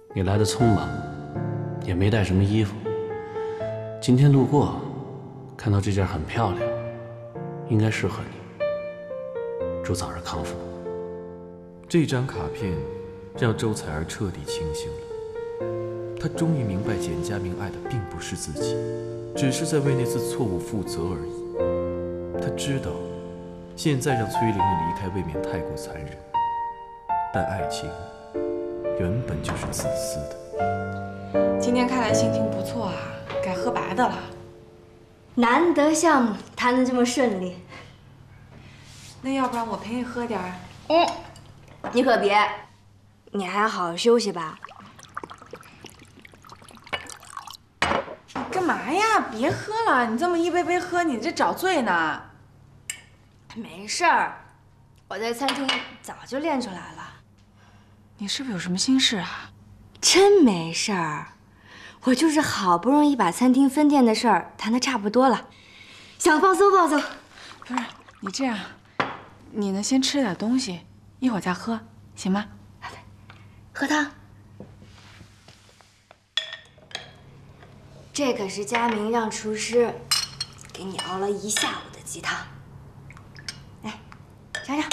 你来的匆忙，也没带什么衣服。今天路过，看到这件很漂亮，应该适合你。祝早日康复。 这张卡片让周采儿彻底清醒了，她终于明白简佳明爱的并不是自己，只是在为那次错误负责而已。她知道，现在让崔玲玲离开未免太过残忍，但爱情原本就是自私的。 今天看来心情不错啊，该喝白的了。 难得项目谈得这么顺利， 那要不然我陪你喝点儿？ 你可别，你还要好好休息吧。 你干嘛呀？别喝了，你这么一杯杯喝，你这找醉呢。 没事儿，我在餐厅早就练出来了。 你是不是有什么心事啊？ 真没事儿，我就是好不容易把餐厅分店的事儿谈得差不多了，想放松放松。 不是，你这样，你呢先吃点东西，一会儿再喝，行吗？ 喝汤。这可是佳明让厨师给你熬了一下午的鸡汤。来，尝尝。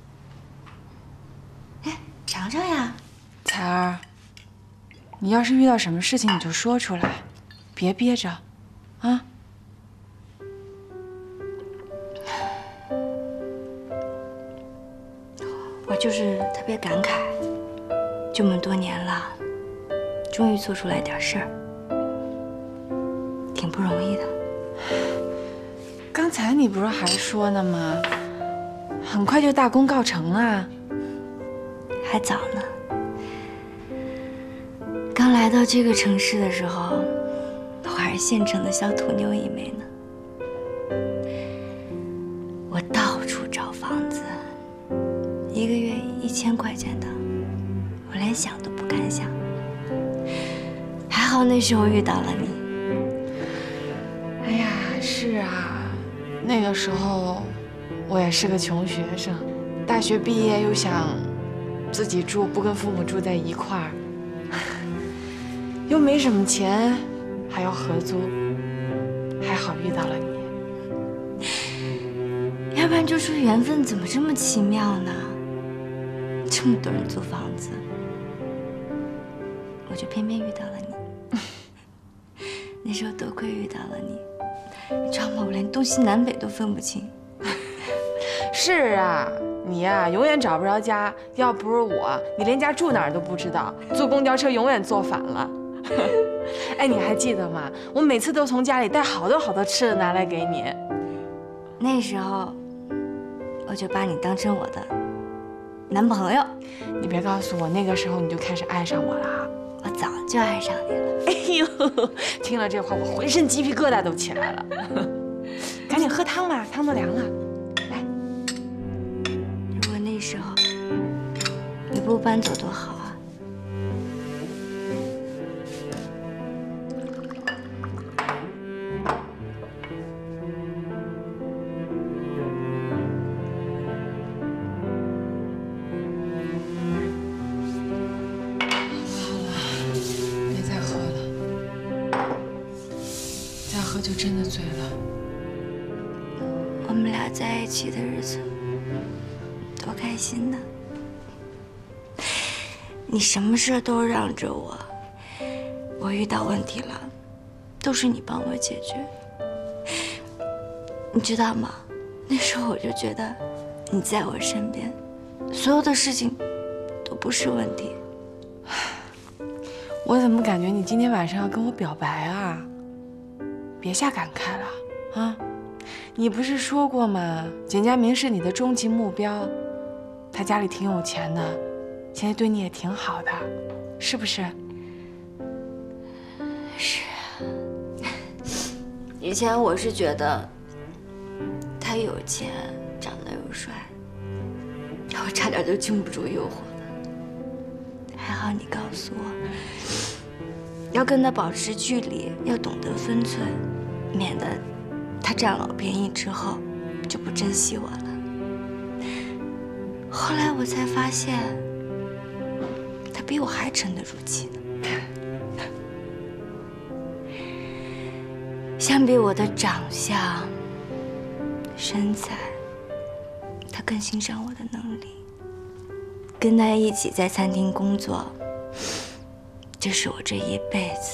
哎，尝尝呀。 采儿，你要是遇到什么事情，你就说出来，别憋着，啊。 我就是特别感慨，这么多年了，终于做出来点事儿，挺不容易的。 刚才你不是还说呢吗？很快就大功告成了。 还早呢。刚来到这个城市的时候，我还是县城的小土妞一枚呢。我到处找房子，一个月1000块钱的，我连想都不敢想。还好那时候遇到了你。 哎呀，是啊，那个时候我也是个穷学生，大学毕业又想自己住，不跟父母住在一块儿，又没什么钱，还要合租，还好遇到了你。 要不然就说缘分怎么这么奇妙呢？这么多人租房子，我就偏偏遇到了你。那时候多亏遇到了你，你知道吗？我连东西南北都分不清。 是啊，你呀，永远找不着家。要不是我，你连家住哪儿都不知道，坐公交车永远坐反了。哎，你还记得吗？我每次都从家里带好多好多吃的拿来给你。 那时候，我就把你当成我的男朋友。 你别告诉我，那个时候你就开始爱上我了啊！ 我早就爱上你了。 哎呦，听了这话，我浑身鸡皮疙瘩都起来了。赶紧喝汤吧，汤都凉了。来， 如果那时候你不搬走多好啊！ 别再喝了，再喝就真的醉了。 我们俩在一起的日子多开心呢！你什么事都让着我，我遇到问题了，都是你帮我解决。你知道吗？那时候我就觉得你在我身边，所有的事情都不是问题。 我怎么感觉你今天晚上要跟我表白啊？别瞎感慨了啊！你不是说过吗？简佳明是你的终极目标，他家里挺有钱的，现在对你也挺好的，是不是？ 是啊，以前我是觉得他有钱，长得又帅，我差点就经不住诱惑了。还好你告诉我，要跟他保持距离，要懂得分寸，免得他占了我便宜之后就不珍惜我了。后来我才发现，他比我还沉得住气呢。 相比我的长相、身材，他更欣赏我的能力。跟他一起在餐厅工作，这是我这一辈子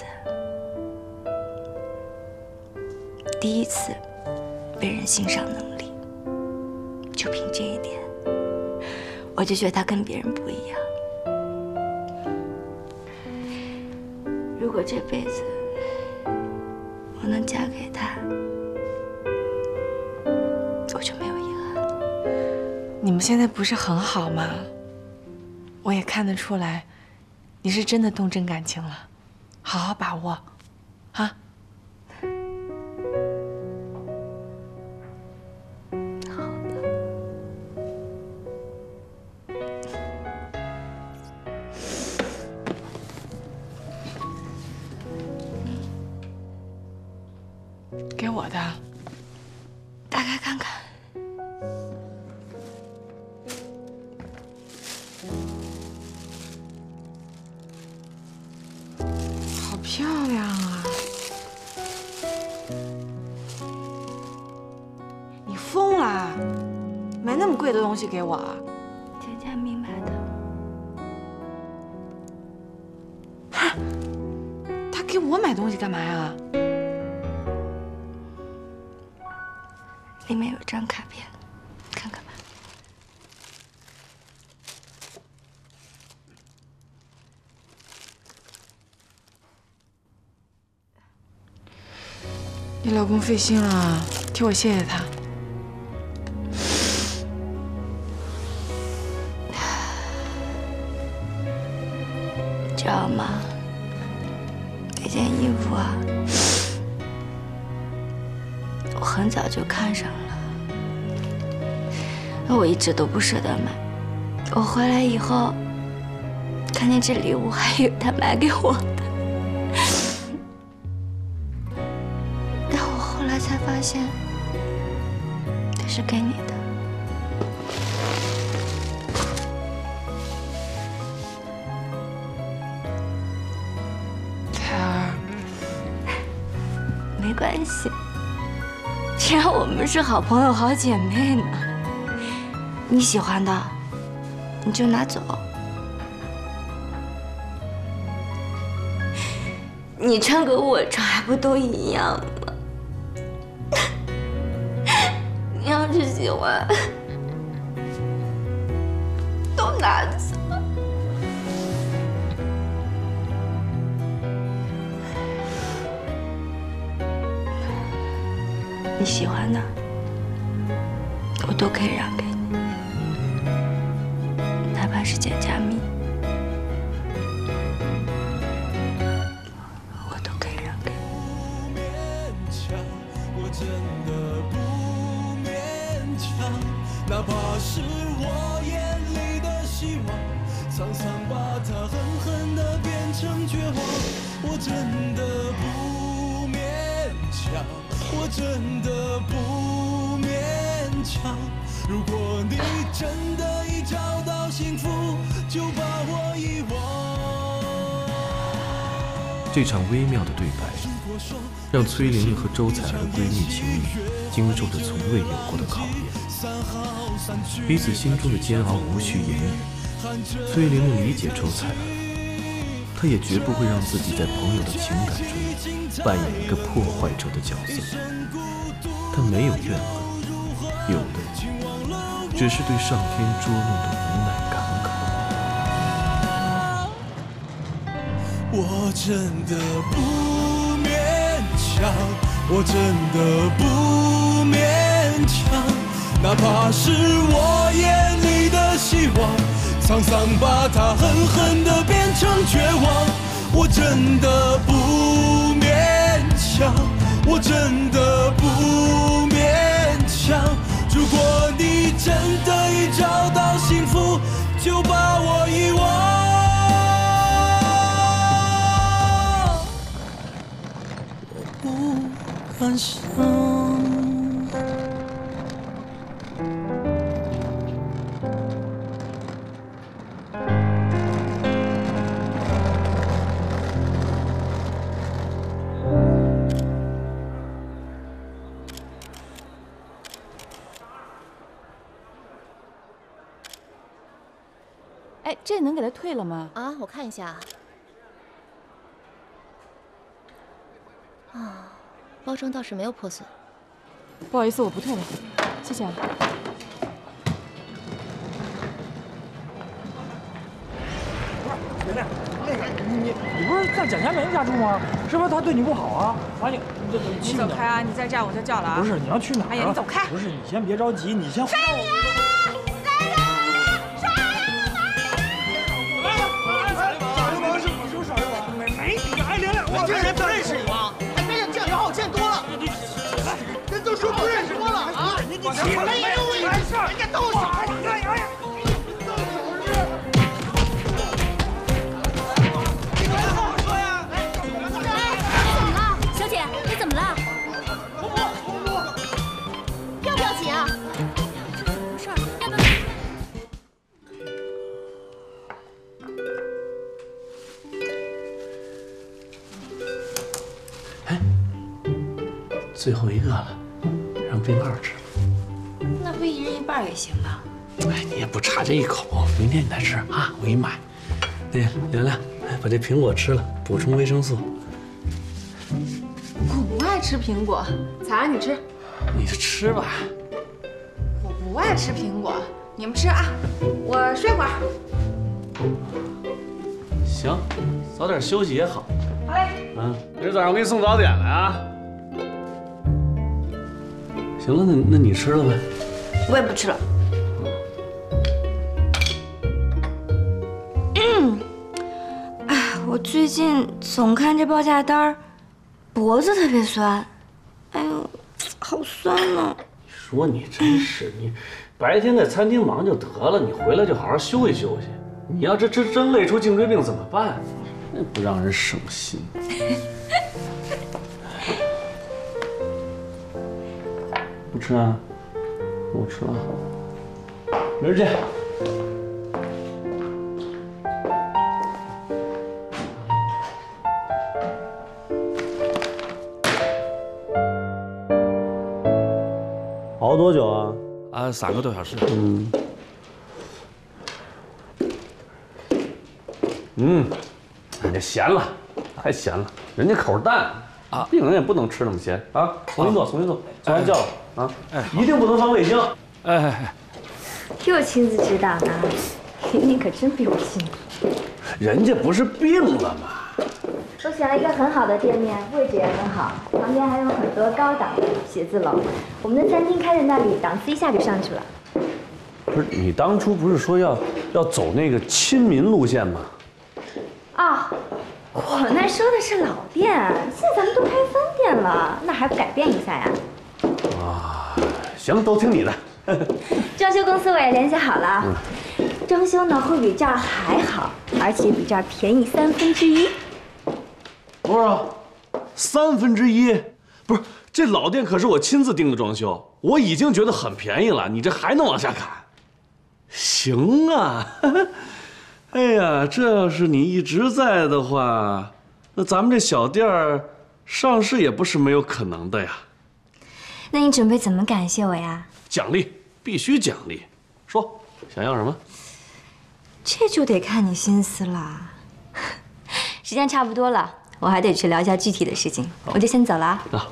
第一次被人欣赏能力。就凭这一点，我就觉得他跟别人不一样。如果这辈子我能嫁给他，我就没有遗憾了。 你们现在不是很好吗？我也看得出来，你是真的动真感情了，好好把握，啊！给我的， 打开看看。 好漂亮啊！你疯了？买那么贵的东西给我啊？ 简佳明买的。 他给我买东西干嘛呀？ 里面有张卡片，看看吧。 你老公费心了，替我谢谢他。 知道吗？这件衣服啊，我很早就看上了，我一直都不舍得买。我回来以后，看见这礼物，还以为他买给我的，但我后来才发现，这是给你的。 彩儿， 没关系，既然我们是好朋友、好姐妹呢，你喜欢的你就拿走。你穿跟我穿还不都一样吗？你要是喜欢，都拿走。你喜欢的，我都可以让给你，哪怕是简佳蜜，我都可以让给你。 我真的不勉强，哪怕是我眼里的希望，沧桑把它狠狠地变成绝望。我真的不勉强，我真的不勉强。如果你真的已找到幸福，就把我遗忘。 这场微妙的对白，让崔玲玲和周采儿的闺蜜情谊经受着从未有过的考验，彼此心中的煎熬无需言语。崔玲玲理解周采儿，她也绝不会让自己在朋友的情感中扮演一个破坏者的角色。她没有怨恨，有的只是对上天捉弄的无奈感慨。 我真的不勉强，我真的不勉强，哪怕是我眼里的希望，沧桑把它狠狠地变成绝望。我真的不勉强，我真的不勉强。如果你真的已找到幸福，就把我遗忘。感伤。 哎，这能给他退了吗？ 啊，我看一下。啊，包装倒是没有破损。 不好意思，我不退了，谢谢啊。 不是，玲玲，那个你不是在蒋佳明家住吗？是不是他对你不好啊？啊你走开啊！你再这样我就叫了啊！ 不是，你要去哪儿？ 哎呀，你走开！ 不是，你先别着急，你先。 追你啊！来人啊！耍流氓！ 是我耍流氓？没你哎，玲玲， 我这人不认识你吗？没人这样好见多了。人都说不认识我了啊！你起来也有问题，人家都傻。 最后一个了，让冰二吃了。 那不一人一半也行吧？ 哎，你也不差这一口，明天你再吃啊，我给你买。那玲玲，哎，把这苹果吃了，补充维生素。 我不爱吃苹果，彩儿你吃。 你就吃吧。 我不爱吃苹果，你们吃啊，我睡会儿。 行，早点休息也好。 好嘞。 明儿早上我给你送早点来啊。行了，那你吃了呗？ 我也不吃了。我最近总看这报价单，脖子特别酸。哎呦，好酸呢。 你说你真是，你白天在餐厅忙就得了，你回来就好好休息休息。你要这真累出颈椎病怎么办？那不让人省心。不吃啊？我吃了好。明儿见。 熬多久啊？ 啊，3个多小时。 人家咸了，太咸了，人家口淡啊，病人也不能吃那么咸啊。重新做，做完叫了啊，一定不能放味精。 又亲自指导呢，你可真比我幸福。 人家不是病了吗？ 我选了一个很好的店面，位置也很好，旁边还有很多高档的写字楼。我们的餐厅开在那里，档次一下就上去了。 不是你当初不是说要走那个亲民路线吗？ 啊，我那说的是老店，现在咱们都开分店了，那还不改变一下呀？ 啊，行，都听你的。 装修公司我也联系好了，装修呢会比这儿还好，而且比这儿便宜1/3。 多少？1/3？不是，这老店可是我亲自定的装修，我已经觉得很便宜了，你这还能往下砍？行啊，哎呀，这要是你一直在的话，那咱们这小店儿上市也不是没有可能的呀。 那你准备怎么感谢我呀？ 奖励必须奖励，说想要什么？ 这就得看你心思了。时间差不多了，我还得去聊一下具体的事情，我就先走了啊。 啊。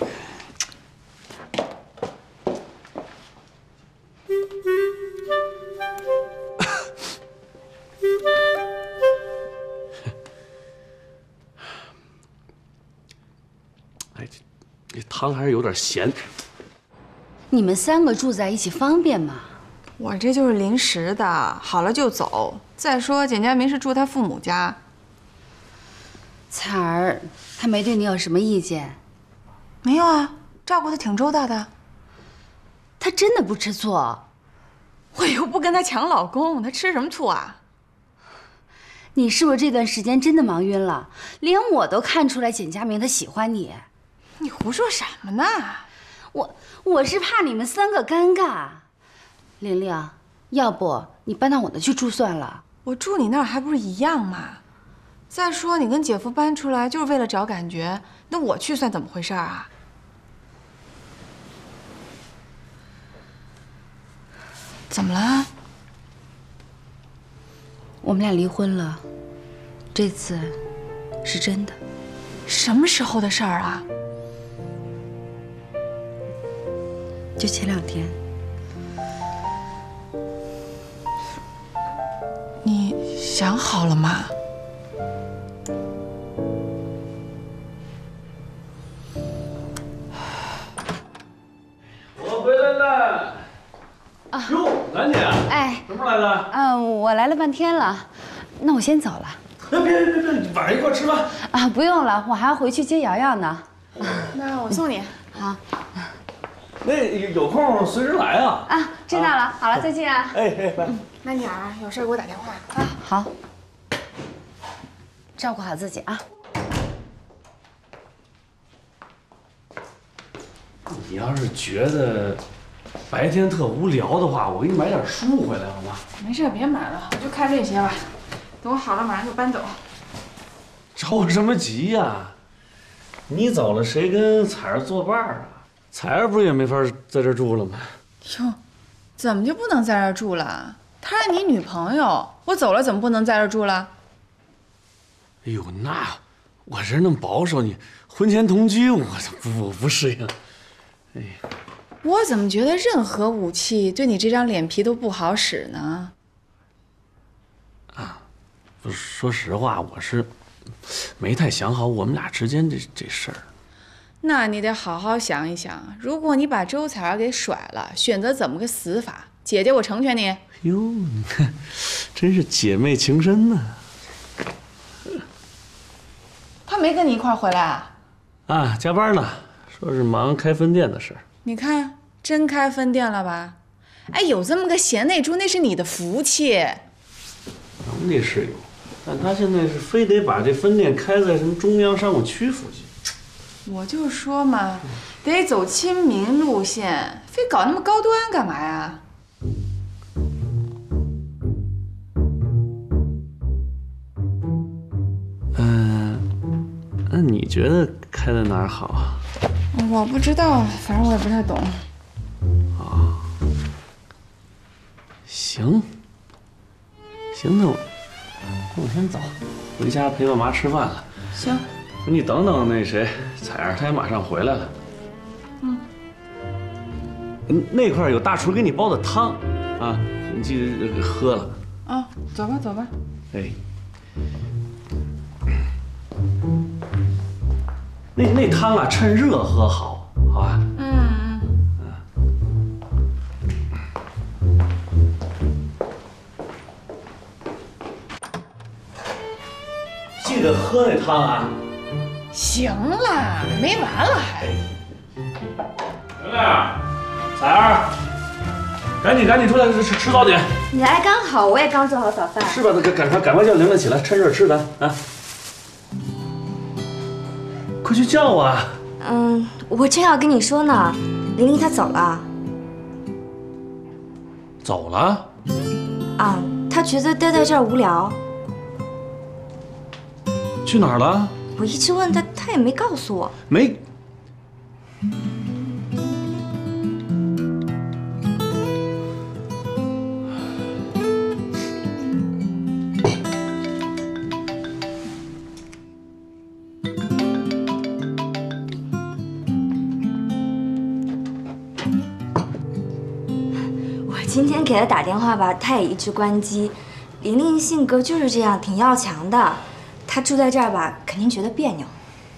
哎，这汤还是有点咸。 你们3个住在一起方便吗？ 我这就是临时的，好了就走。再说简佳明是住他父母家。 彩儿，他没对你有什么意见？ 没有啊，照顾的挺周到的。 他真的不吃醋？ 我又不跟他抢老公，他吃什么醋啊？ 你是不是这段时间真的忙晕了？连我都看出来简佳明他喜欢你。 你胡说什么呢？ 我是怕你们3个尴尬。玲玲，要不你搬到我那去住算了。 我住你那儿还不是一样吗？再说你跟姐夫搬出来就是为了找感觉，那我去算怎么回事啊？怎么了？ 我们俩离婚了，这次是真的。 什么时候的事儿啊？ 就前2天。 你想好了吗？ 我回来了。 啊， 哟，兰姐， 哎， 什么时候来的？ 我来了半天了，那我先走了。 别，晚上一块吃饭。 啊，不用了，我还要回去接瑶瑶呢。 那我送你。 好。 那有空随时来啊。 啊，知道了。好了，再见啊。 哎，拜。 那你啊，有事给我打电话啊。 好。照顾好自己啊。 你要是觉得白天特无聊的话，我给你买点书回来好吗？ 没事，别买了，我就看这些吧。等我好了，马上就搬走。 着什么急呀？你走了，谁跟彩儿作伴啊？彩儿不是也没法在这住了吗？ 哟，怎么就不能在这儿住了？她是你女朋友，我走了怎么不能在这儿住了？ 哎呦，那我这那么保守，你婚前同居，我不适应。哎呀， 我怎么觉得任何武器对你这张脸皮都不好使呢？ 啊，不是，说实话，我是没太想好我们俩之间这事儿。 那你得好好想一想，如果你把周彩儿给甩了，选择怎么个死法？姐姐，我成全你。 哟，你看，真是姐妹情深呢。 他没跟你一块儿回来啊？ 啊，加班呢，说是忙开分店的事儿。 你看，真开分店了吧？哎，有这么个贤内助，那是你的福气。 能力是有，但他现在是非得把这分店开在什么中央商务区附近。 我就说嘛，得走亲民路线，非搞那么高端干嘛呀？ 那你觉得开在哪儿好啊？ 我不知道，反正我也不太懂。 啊，行，那我先走，回家陪爸妈吃饭了。 行， 你等等那谁，彩儿她也马上回来了。那块有大厨给你煲的汤，啊，你记得喝了。 啊，走吧。 哎，那汤啊，趁热喝好，好吧？记得喝那汤啊。 行了，没完了还。 玲玲，彩儿，赶紧出来吃早点。 你来刚好，我也刚做好早饭。 是吧？赶快叫玲玲起来，趁热吃咱啊！快去叫啊！ 我正要跟你说呢，玲玲她走了。 走了？ 啊，她觉得待在这儿无聊。 去哪儿了？ 我一直问她，她也没告诉我。 没。 今天给他打电话吧，他也一直关机。玲玲性格就是这样，挺要强的。她住在这儿吧，肯定觉得别扭。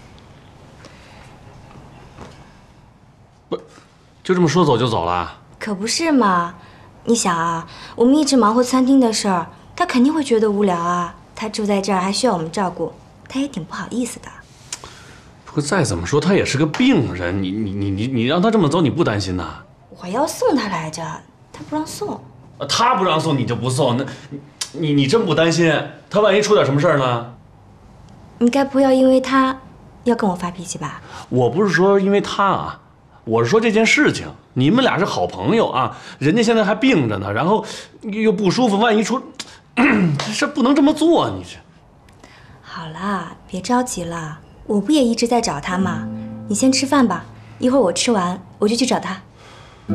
不，就这么说走就走了？ 可不是嘛！你想啊，我们一直忙活餐厅的事儿，她肯定会觉得无聊啊。她住在这儿还需要我们照顾，她也挺不好意思的。 不过再怎么说，她也是个病人，你让她这么走，你不担心呐？ 我要送她来着。他不让送， 他不让送你就不送，那，你真不担心他万一出点什么事儿呢？ 你该不要因为他要跟我发脾气吧？ 我不是说因为他啊，我是说这件事情，你们俩是好朋友啊，人家现在还病着呢，然后又不舒服，万一出，这不能这么做，你这。 好啦，别着急了，我不也一直在找他吗？你先吃饭吧，一会儿我吃完我就去找他。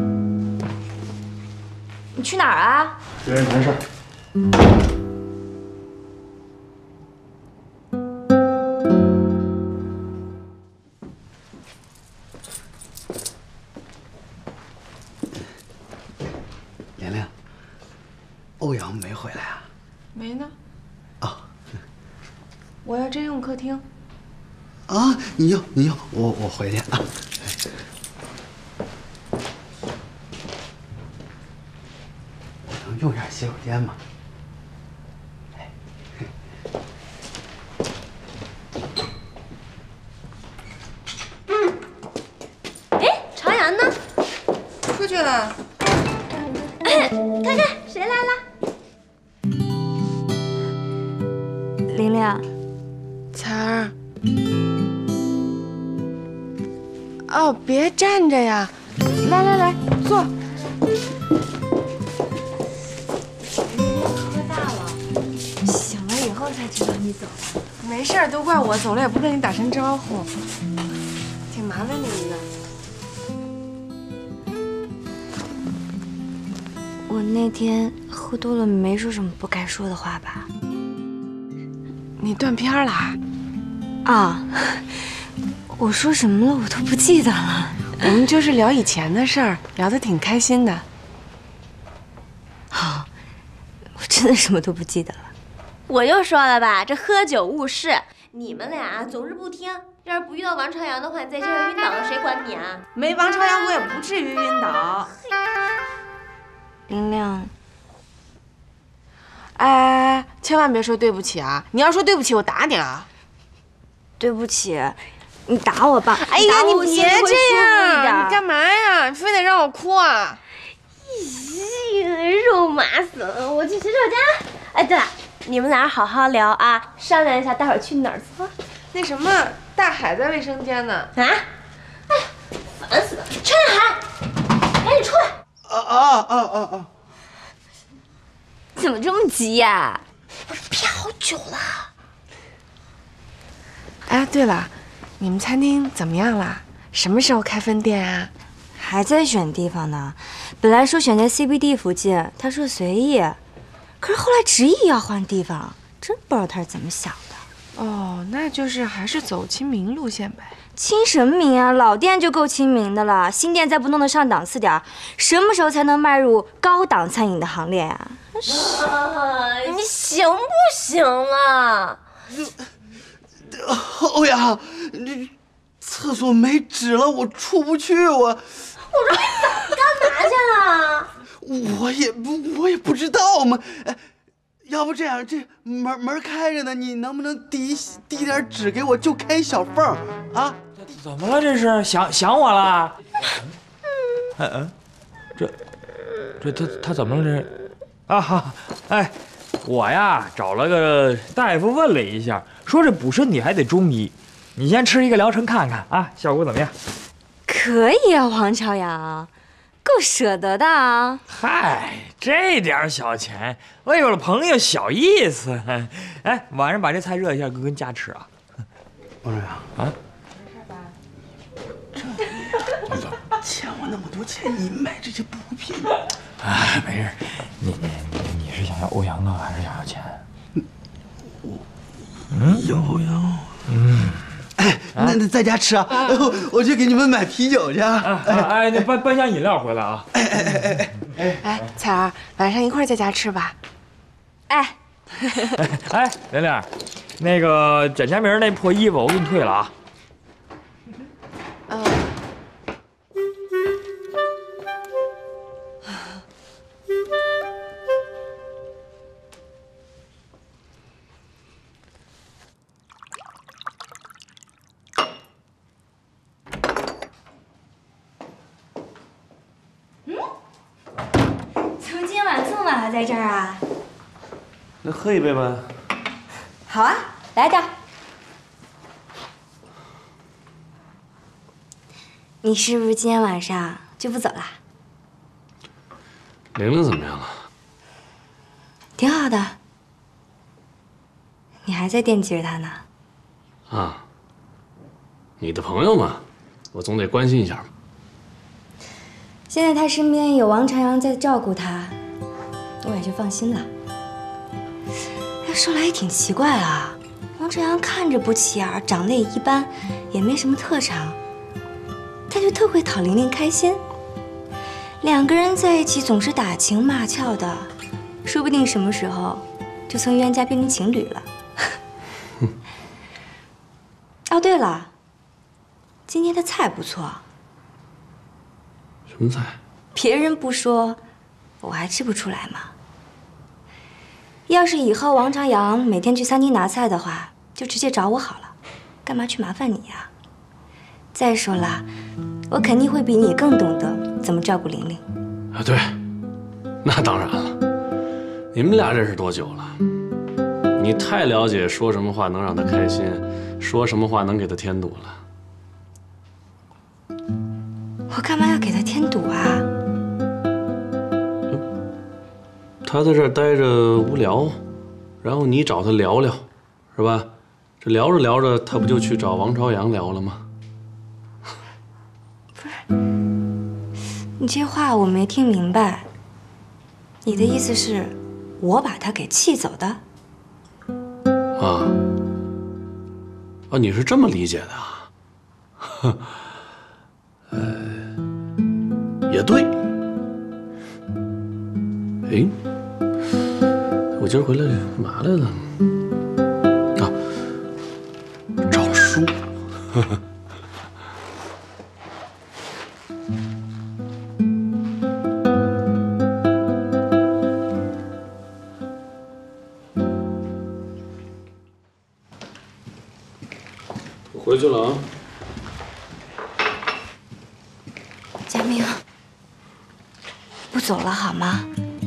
你去哪儿啊？ 别人谈事儿。 回来啊？ 没呢。 哦， 我要真用客厅。 啊，你用，我回去啊。我能用点洗手间吗？ 哎，朝阳呢？ 出去了。 看看谁来了？ 玲玲， 彩儿。哦，别站着呀！来来来，坐。 喝大了，醒了以后才知道你走了。 没事儿，都怪我走了也不跟你打声招呼，挺麻烦你们的。 我那天喝多了，没说什么不该说的话吧？ 你断片啦？ 啊，我说什么了，我都不记得了。 我们就是聊以前的事儿，聊得挺开心的。 好，我真的什么都不记得了。 我就说了吧，这喝酒误事，你们俩总是不听。要是不遇到王朝阳的话，你在这儿晕倒了，谁管你啊？ 没王朝阳，我也不至于晕倒。 玲玲， 哎，千万别说对不起啊！你要说对不起，我打你啊！ 对不起，你打我吧。 哎呀，你别这样， 你干嘛呀？你非得让我哭啊？ 肉麻死了！我去洗手间。哎，对了，你们俩好好聊啊，商量一下待会儿去哪儿做。 那什么，大海在卫生间呢。 啊？哎呀，烦死了！陈海，赶紧出来！ 啊！ 怎么这么急呀？ 我这憋好久了。 哎，对了，你们餐厅怎么样啦？什么时候开分店啊？ 还在选地方呢。本来说选在 CBD 附近，他说随意，可是后来执意要换地方，真不知道他是怎么想的。 哦，那就是还是走亲民路线呗。 亲什么民啊？老店就够亲民的了，新店再不弄得上档次点，什么时候才能迈入高档餐饮的行列啊？ 你行不行了？ 欧阳，这厕所没纸了，我出不去，我说你早干嘛去了？ 我也不知道嘛。哎，要不这样，这门开着呢，你能不能递点纸给我，就开一小缝啊？ 怎么了？这是想我了？他怎么了？这啊，哎，我呀找了个大夫问了一下，说这补身体还得中医，你先吃一个疗程看看啊，效果怎么样？ 可以啊，王朝阳，够舍得的啊。 嗨，这点小钱，为了朋友小意思。哎，晚上把这菜热一下，跟家吃啊。 王朝阳啊。 欠我那么多钱，你买这些补品？ 哎，没事。你是想要欧阳啊，还是想要钱？ 哎，那在家吃啊！我去给你们买啤酒去。 哎，那搬箱饮料回来啊！ 哎，彩儿，晚上一块在家吃吧。 哎， 玲玲，那个展佳明那破衣服我给你退了啊。 怎么今晚这么晚还在这儿啊？ 那喝一杯呗。 好啊，来点。你是不是今天晚上就不走了？ 玲玲怎么样了？ 挺好的。你还在惦记着她呢。 啊，你的朋友嘛，我总得关心一下吧。 现在她身边有王朝阳在照顾她，我也就放心了。哎，说来也挺奇怪啊，王朝阳看着不起眼，长得也一般，也没什么特长，他就特会讨玲玲开心。两个人在一起总是打情骂俏的， 说不定什么时候就从冤家变成情侣了。哦，对了，今天的菜不错。 什么菜？ 别人不说，我还吃不出来吗？要是以后王朝阳每天去餐厅拿菜的话，就直接找我好了，干嘛去麻烦你呀？再说了，我肯定会比你更懂得怎么照顾玲玲。 啊，对，那当然了。你们俩认识多久了？你太了解说什么话能让她开心，说什么话能给她添堵了。 我干嘛要给她添堵啊？ 她在这儿待着无聊，然后你找她聊聊，是吧？这聊着聊着，她不就去找王朝阳聊了吗？ 不是，你这话我没听明白。你的意思是，我把她给气走的？ 啊，你是这么理解的啊？也对。哎，我今儿回来干嘛来了？啊，找书。我回去了啊。 佳明，不走了好吗？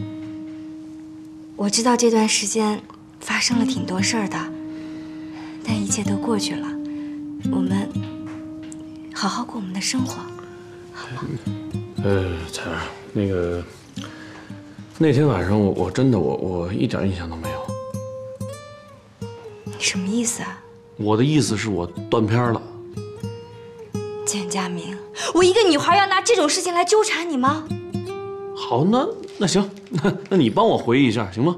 我知道这段时间发生了挺多事儿的，但一切都过去了，我们好好过我们的生活，好吗？ 彩儿，那个那天晚上我真的我一点印象都没有。 你什么意思啊？ 我的意思是我断片了。 简佳明，我一个女孩要拿这种事情来纠缠你吗？ 好，那行，那你帮我回忆一下行吗？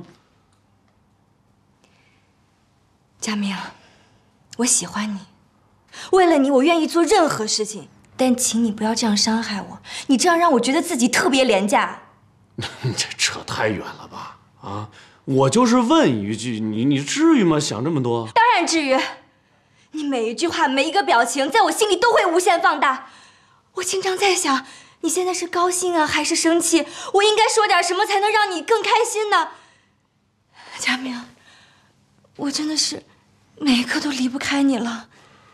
佳明，我喜欢你，为了你我愿意做任何事情，但请你不要这样伤害我，你这样让我觉得自己特别廉价。 你这扯太远了吧？啊，我就是问一句，你至于吗？想这么多？ 当然至于。你每一句话，每一个表情，在我心里都会无限放大。我经常在想，你现在是高兴啊，还是生气？我应该说点什么才能让你更开心呢？佳明，我真的是每一刻都离不开你了。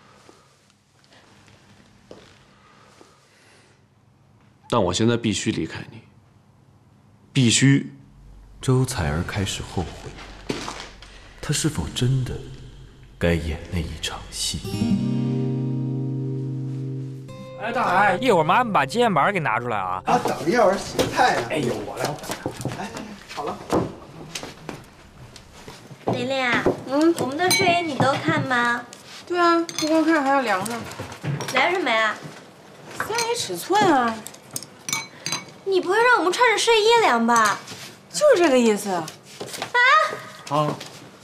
但我现在必须离开你，必须。 周采儿开始后悔，她是否真的该演那一场戏？ 哎，大海，一会儿麻烦把接线板给拿出来啊！ 啊，等一会儿洗菜呀。 哎呦，我来。 来，好了。 玲玲啊，我们的睡衣你都看吗？ 对啊，不光看还要量呢。 量什么呀 ？3A 尺寸啊。 你不会让我们穿着睡衣量吧？ 就是这个意思。啊？ 啊。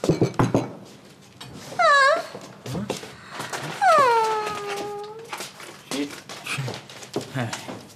哎。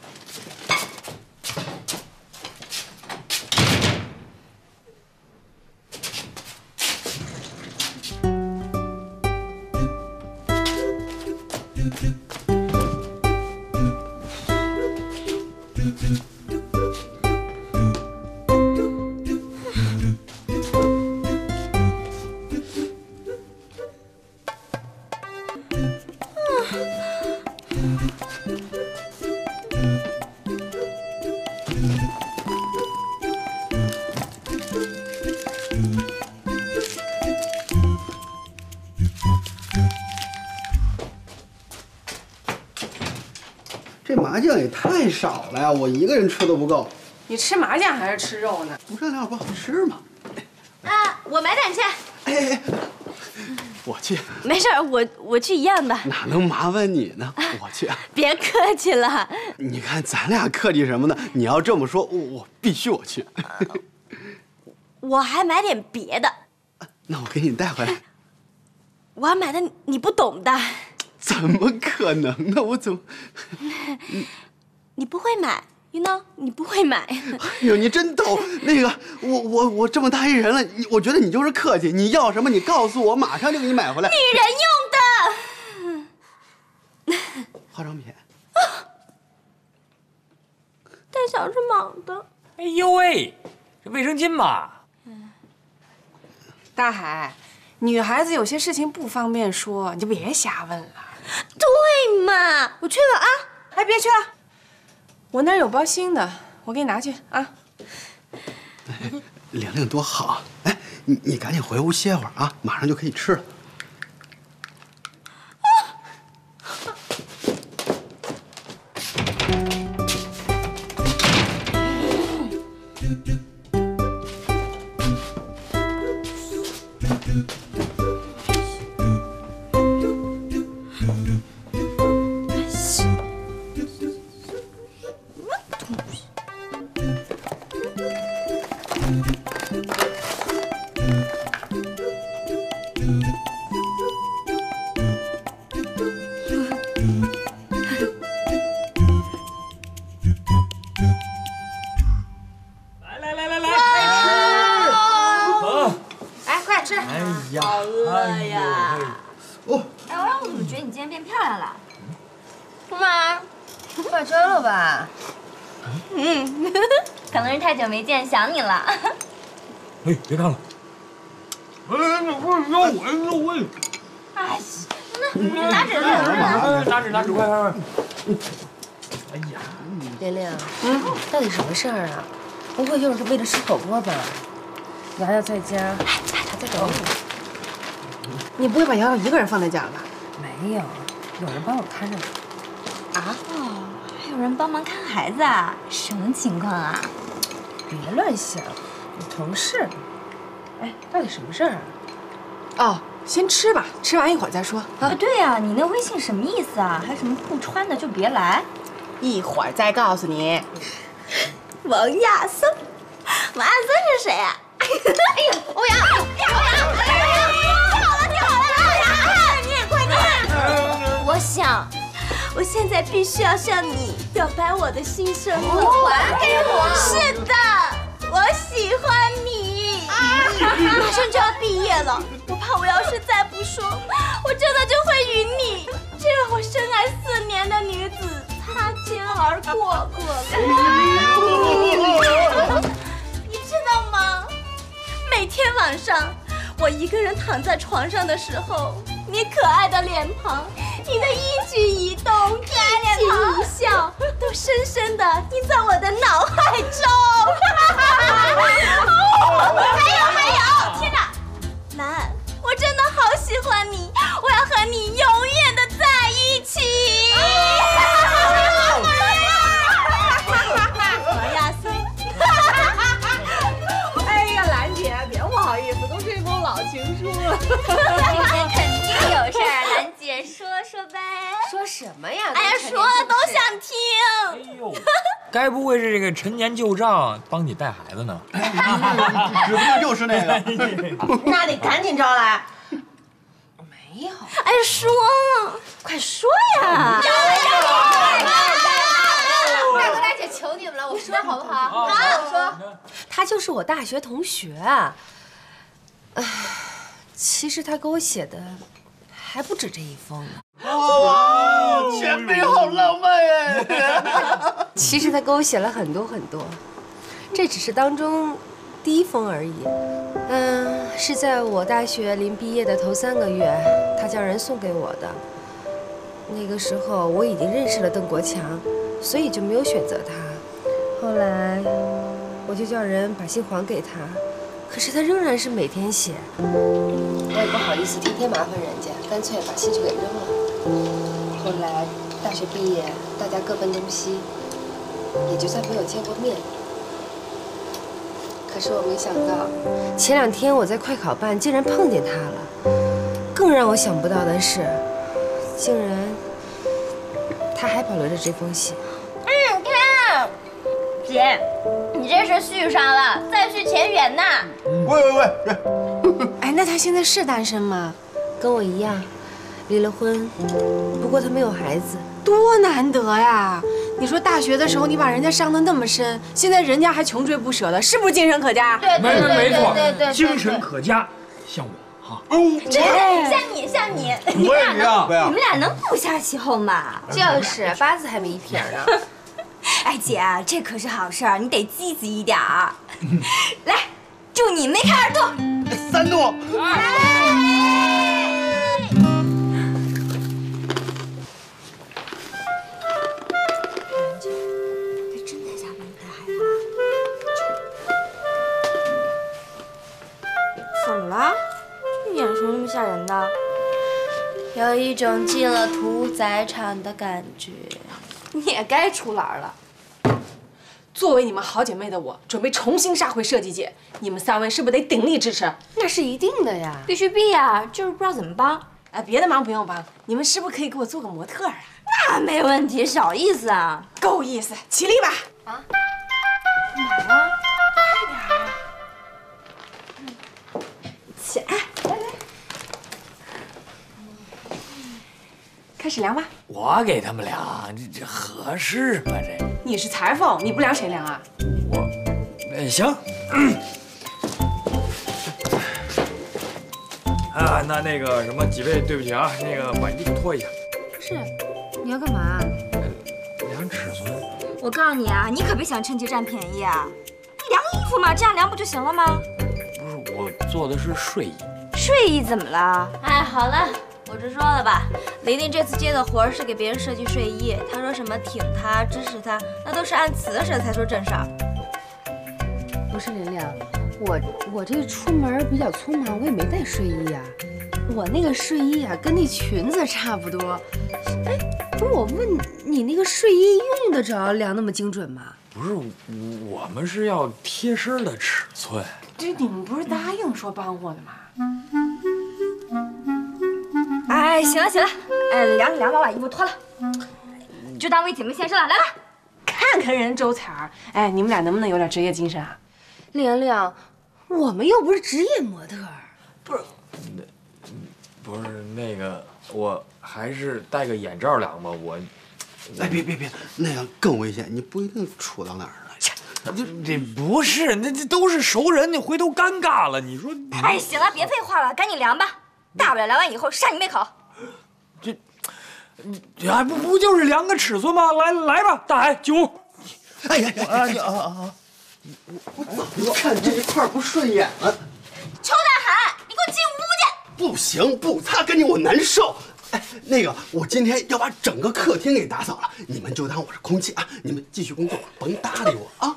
这麻酱也太少了呀，我一个人吃都不够。 你吃麻酱还是吃肉呢？ 不这样不好吃吗？ 啊，我买点去。 哎，我去。 没事儿，我去一样的。 哪能麻烦你呢？我去。 别客气了。 你看咱俩客气什么呢？你要这么说，我必须我去。 我还买点别的。 那我给你带回来。 我要买的你不懂的。 怎么可能呢？我怎么？ 你不会买， 你呢？你不会买。 哎呦，你真逗！那个，我这么大一人了，我觉得你就是客气。你要什么，你告诉我，马上就给你买回来。 女人用的化妆品。 带小翅膀的。 哎呦喂，这卫生巾吧。 大海，女孩子有些事情不方便说，你就别瞎问了。 对嘛，我去了啊！ 哎，别去了，我那儿有包新的，我给你拿去啊。 玲玲多好！哎，你赶紧回屋歇会儿啊，马上就可以吃了。 太久没见，想你了。 哎，别看了。哎，让我。 哎，拿纸， 拿纸，快！ 哎呀，玲玲，到底什么事儿啊？不会就是为了吃火锅吧？瑶瑶在家，她在等我。 你不会把瑶瑶一个人放在家吧？ 没有，有人帮我看着呢。 啊？哦，还有人帮忙看孩子啊？什么情况啊？ 别乱想，你同事。哎，到底什么事儿啊？ 哦，先吃吧，吃完一会儿再说啊。 对呀，你那微信什么意思啊？还什么不穿的就别来， 一会儿再告诉你。 王亚森，王亚森是谁啊？哎呀，欧阳，你好了，你也快点！我想，我现在必须要向你表白我的心声了。还给我？是的，我喜欢你。马上就要毕业了，我怕我要是再不说，我真的就会与你这让我深爱4年的女子擦肩而过了。你知道吗？每天晚上我一个人躺在床上的时候，你可爱的脸庞，你的一举一动，一颦一笑，都深深的印在我的脑海中。还有，天哪，兰，我真的好喜欢你，我要和你永远的在一起。王亚森， 哎呀，兰姐，别不好意思，都这封老情书了。 肯定有事儿，兰姐说说呗。 说什么呀？ 哎呀，说了都想听。 哎呦，该不会是这个陈年旧账帮你带孩子呢？ 指不定就是那个。 那得赶紧招来。 没有。 哎，说了，快说呀！ 大哥大姐，求你们了，我说好不好？好，我说，他就是我大学同学啊。其实他给我写的还不止这一封呢。 哇，前辈好浪漫哎！ 其实他给我写了很多很多，这只是当中第一封而已。是在我大学临毕业的头3个月，他叫人送给我的。那个时候我已经认识了邓国强，所以就没有选择他。后来我就叫人把信还给他，可是他仍然是每天写。我也不好意思天天麻烦人家，干脆把信就给扔了。后来大学毕业，大家各奔东西，也就再没有见过面。可是我没想到，前2天我在快考办竟然碰见他了。更让我想不到的是，竟然他还保留着这封信。 看，姐，你这是续上了，再续前缘呐。 喂！ 哎，那他现在是单身吗？ 跟我一样，离了婚，不过他没有孩子。 多难得呀！ 你说大学的时候你把人家伤得那么深，现在人家还穷追不舍的，是不是精神可嘉？ 对对对没错， 对， 精神可嘉，像我哈。 真的像你，你我也一样。 们俩能不瞎起哄吗？ 就是八字还没一撇呢。 哎姐，这可是好事儿，你得积极一点儿。来，祝你梅开二度 ，3度。 怎么了？这眼神那么吓人的，有一种进了屠宰场的感觉。 你也该出栏了。作为你们好姐妹的我，准备重新杀回设计界，你们3位是不是得鼎力支持？ 那是一定的呀， 必须逼呀，就是不知道怎么帮。 哎，别的忙不用帮，你们是不是可以给我做个模特啊？ 那没问题，小意思啊， 够意思，起立吧！啊？ 干嘛呀？ 快点！起来，来。开始量吧。 我给他们量，这合适吗？这你是裁缝，你不量谁量啊？ 行。啊，那个什么，几位对不起啊，那个把衣服脱一下。 不是，你要干嘛？ 量尺寸。 我告诉你啊，你可别想趁机占便宜啊！你量衣服嘛，这样量不就行了吗？ 不是，我做的是睡衣。 睡衣怎么了？哎，好了。我直说了吧，琳琳这次接的活是给别人设计睡衣，她说什么挺她、支持她，那都是按瓷实才说正事儿。 不是琳琳，我这出门比较匆忙，我也没带睡衣呀。我那个睡衣啊，跟那裙子差不多。哎，不是我问你，那个睡衣用得着量那么精准吗？ 不是，我们是要贴身的尺寸。 这你们不是答应说帮我的吗？ 哎，行了，量吧，把衣服脱了，你就当为姐妹献身了。来， 看看人周采儿，哎，你们俩能不能有点职业精神啊？ 玲玲，我们又不是职业模特。 不是那个，我还是戴个眼罩量吧。我， 哎，别，那样更危险，你不一定杵到哪儿了。 这不是，那这都是熟人，你回头尴尬了。你说， 哎，行了，别废话了，赶紧量吧。大不了量完以后杀你灭口。 这还不就是量个尺寸吗？来吧，大海进屋。 哎呀，我早就看这一块不顺眼了。 邱大海，你给我进屋去！ 不行，不擦干净我难受。哎，那个，我今天要把整个客厅给打扫了，你们就当我是空气啊，你们继续工作，甭搭理我啊。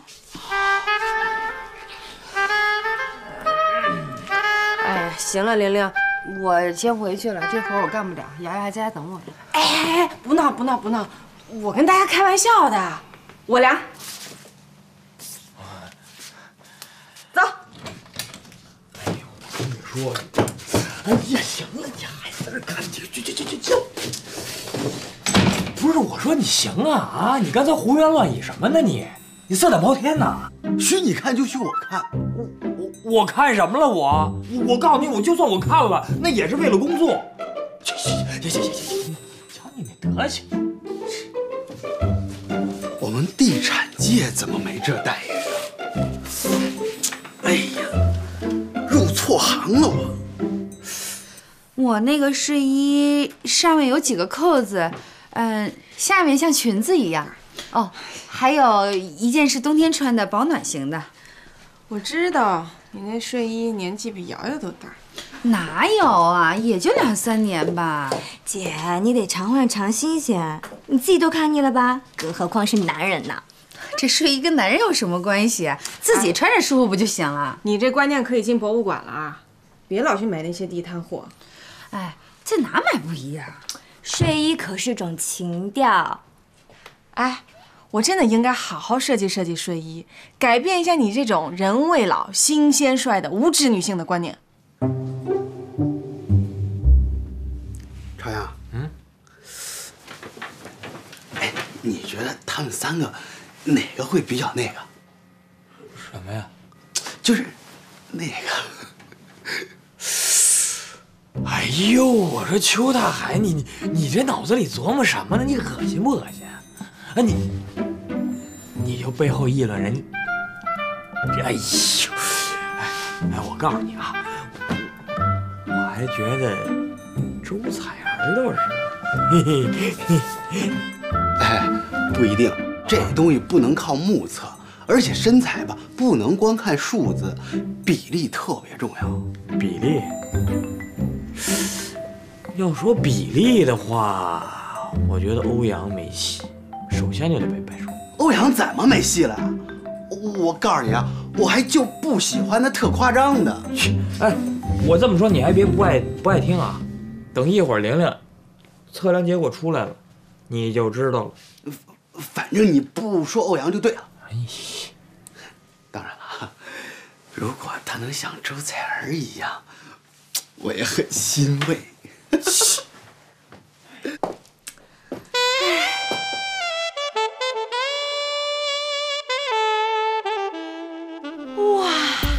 哎，行了，玲玲。我先回去了，这活我干不了，瑶瑶还在家等我呢。哎，不闹，我跟大家开玩笑的，我量。走。 哎呦，我跟你说，哎呀，行了，你还在这干就。不是，我说你行啊，你刚才胡言乱语什么呢你色胆包天呐！ 许你看就许我看。 我看什么了？我告诉你，我就算我看了，那也是为了工作。行，瞧你那德行！ 我们地产界怎么没这待遇啊？哎呀，入错行了我那个睡衣上面有几个扣子，下面像裙子一样。哦，还有一件是冬天穿的保暖型的。 我知道。你那睡衣年纪比瑶瑶都大， 哪有啊？也就2、3年吧。 姐，你得常换常新鲜，你自己都看腻了吧？更何况是男人呢？ 这睡衣跟男人有什么关系啊？自己穿着舒服不就行了？ 你这观念可以进博物馆了啊！别老去买那些地摊货。 哎，这哪买不一样？ 睡衣可是种情调。 哎。我真的应该好好设计设计睡衣，改变一下你这种人未老心先衰的无知女性的观念。 朝阳，哎，你觉得他们3个哪个会比较那个？ 什么呀？ 就是那个。 哎呦，我说邱大海，你这脑子里琢磨什么呢？你恶心不恶心？ 啊你就背后议论人，哎呦，哎，我告诉你啊，我还觉得周采儿倒是，嘿嘿嘿。 哎，不一定，这东西不能靠目测，而且身材吧，不能光看数字，比例特别重要。 比例？要说比例的话，我觉得欧阳没戏，首先就得被排除。 欧阳怎么没戏了？我告诉你啊，我还就不喜欢那特夸张的。 哎，我这么说你还别不爱听啊，等一会儿玲玲测量结果出来了，你就知道了。 反正你不说欧阳就对了。 哎， 当然了，如果他能像周采儿一样，我也很欣慰。 哇，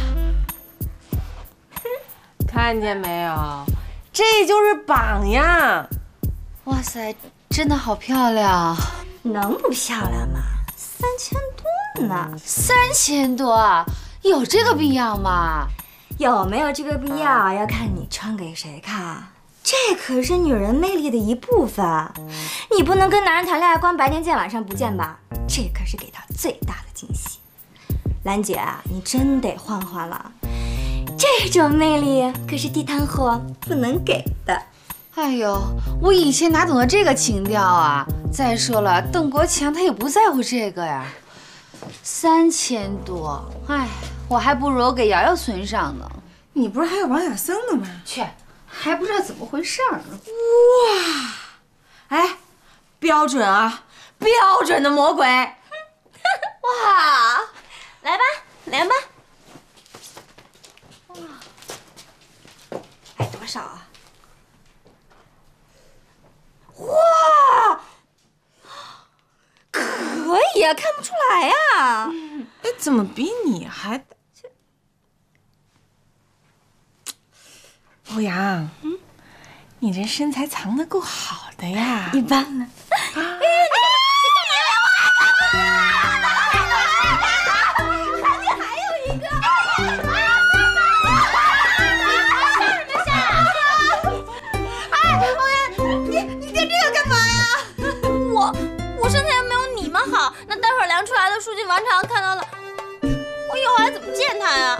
看见没有？这就是榜样。 哇塞，真的好漂亮！ 能不漂亮吗？3000多呢 ！3000多，有这个必要吗？ 有没有这个必要，要看你穿给谁看。这可是女人魅力的一部分，你不能跟男人谈恋爱，光白天见晚上不见吧？这可是给他最大的惊喜。兰姐，你真得换换了，这种魅力可是地摊货不能给的。 哎呦，我以前哪懂得这个情调啊！再说了，邓国强他也不在乎这个呀。3000多，哎，我还不如给瑶瑶存上呢。 你不是还有王亚森呢吗？ 去，还不知道怎么回事呢。 哇，哎，标准啊，标准的魔鬼！ 哇，来吧，连吧。哇，哎，多少啊？哇，可以啊，看不出来呀。 哎，怎么比你还……欧阳，你这身材藏得够好的呀。 一般呢。我身材又没有你们好，那待会儿量出来的数据王常看到了，我以后还怎么见他呀？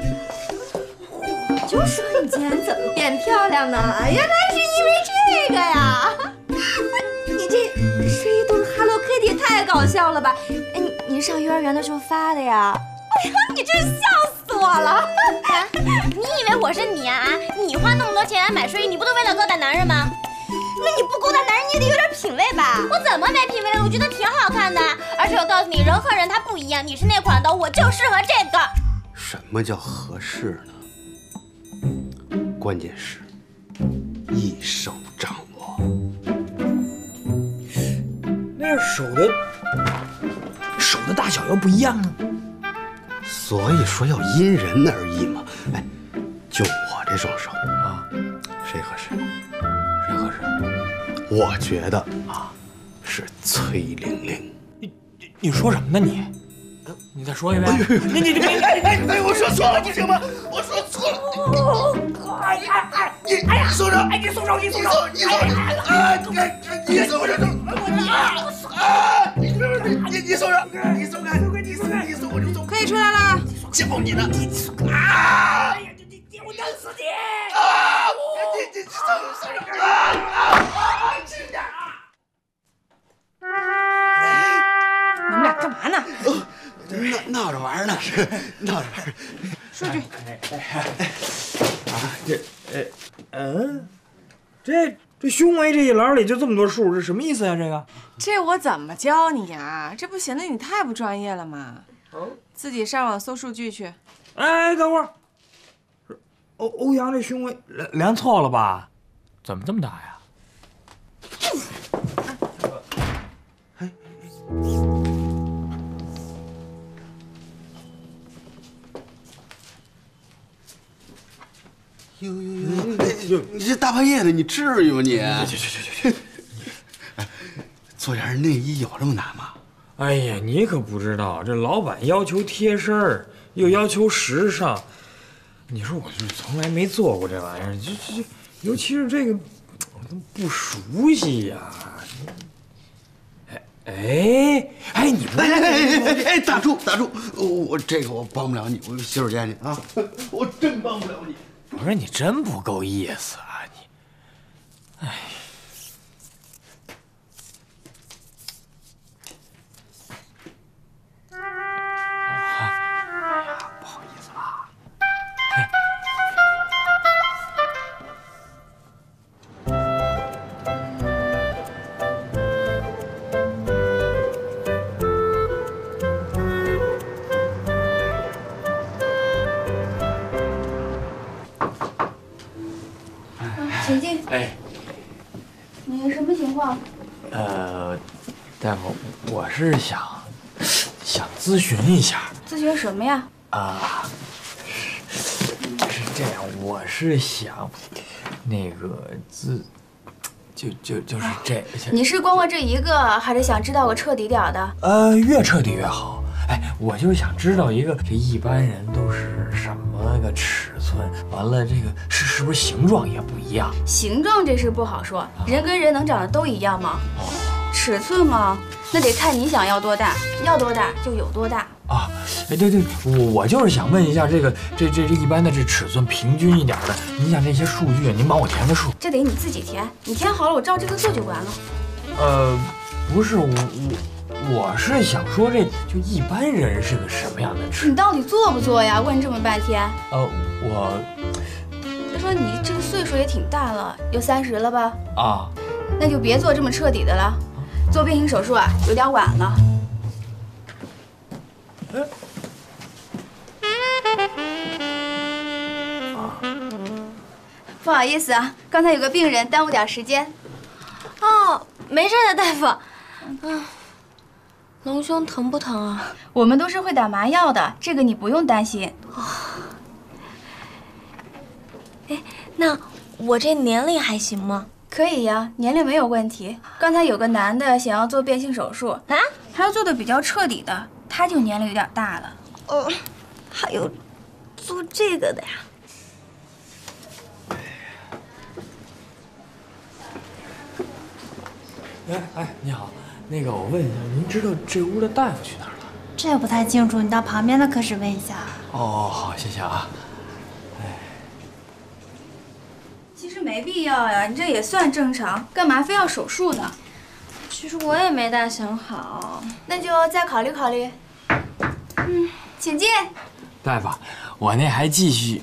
我就说你今天怎么变漂亮呢？原来是因为这个呀！你这睡衣都是 Hello Kitty， 太搞笑了吧？哎，你上幼儿园的时候发的呀？哎呀，你真笑死我了！你以为我是你啊？你花那么多钱来买睡衣，你不都为了勾搭男人吗？那你不勾搭男人，你也得有点品味吧？我怎么没品味了？我觉得挺好看的，而且我告诉你，人和人他不一样，你是那款的，我就适合这个。 什么叫合适呢？关键是一手掌握。 那要手的大小要不一样呢？ 所以说要因人而异嘛。哎，就我这双手啊，谁合适？谁合适？我觉得啊，是崔玲玲。 你说什么呢你？你再说一遍。 哎，我说错了，不行吗？我说错了。你松手！哎，你松手！你松手！你松手！你松手！你松手！你松开！你松我就松。 可以出来了。 见过你呢！ 啊！我弄死你！ 啊！你松手！ 你们俩干嘛呢？ 闹着玩呢，是闹着玩。 数据。 这胸围这一栏里就这么多数，是什么意思呀？这个？ 这我怎么教你呀？这不显得你太不专业了吗？自己上网搜数据去。 哎，等会儿，欧阳这胸围量错了吧？怎么这么大呀？哟， 你这大半夜的，你至于吗你？ 去！ 做件内衣有这么难吗？ 哎呀，你可不知道，这老板要求贴身儿，又要求时尚，你说我这从来没做过这玩意儿，这，尤其是这个，我都不熟悉呀。哎，你不哎，打住，我这个我帮不了你，我洗手间去啊，我真帮不了你。 我说你真不够意思啊你，哎。 请进。 哎， 你什么情况？ 大夫，我是想咨询一下。 咨询什么呀？ 是这样，我是想那个就是这。 你是光问这一个，还是想知道个彻底点的？ 越彻底越好。哎，我就想知道一个，这一般人都是什么个尺寸？完了，这个是不是形状也不一样？ 形状这事不好说，人跟人能长得都一样吗？尺寸嘛，那得看你想要多大，要多大就有多大。 啊，哎，对，我就是想问一下，这一般的这尺寸平均一点的，你想这些数据，您帮我填个数。 这得你自己填，你填好了，我照这个做就完了。 不是我是想说，这就一般人是个什么样的尺寸？ 你到底做不做呀？问这么半天。 我。 再说你这个岁数也挺大了，有30了吧？ 啊。 那就别做这么彻底的了，做变性手术啊，有点晚了。不好意思啊，刚才有个病人耽误点时间。 哦，没事的，大夫。隆胸疼不疼啊？ 我们都是会打麻药的，这个你不用担心。 哎，那我这年龄还行吗？ 可以呀，年龄没有问题。刚才有个男的想要做变性手术啊，还要做的比较彻底的，他就年龄有点大了。 还有做这个的呀？ 哎，你好，那个我问一下，您知道这屋的大夫去哪儿了？ 这不太清楚，你到旁边的科室问一下。 哦，好，谢谢啊。 其实没必要呀，你这也算正常，干嘛非要手术呢？ 其实我也没大想好， 那就再考虑考虑。请进。 大夫，我那还继续。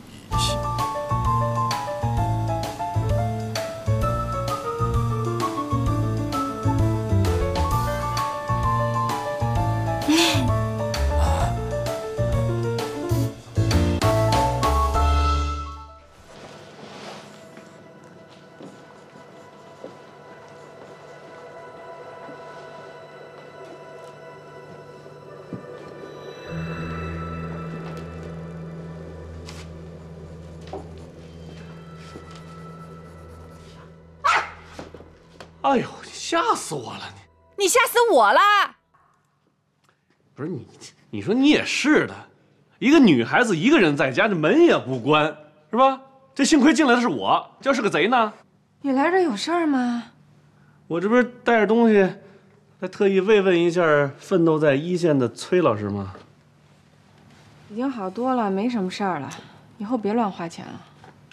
哎呦，你吓死我了！ 你吓死我了！ 不是你说你也是的，一个女孩子一个人在家，这门也不关，是吧？这幸亏进来的是我，这要是个贼呢？ 你来这有事儿吗？ 我这不是带着东西，来特意慰问一下奋斗在一线的崔老师吗？ 已经好多了，没什么事儿了，以后别乱花钱了。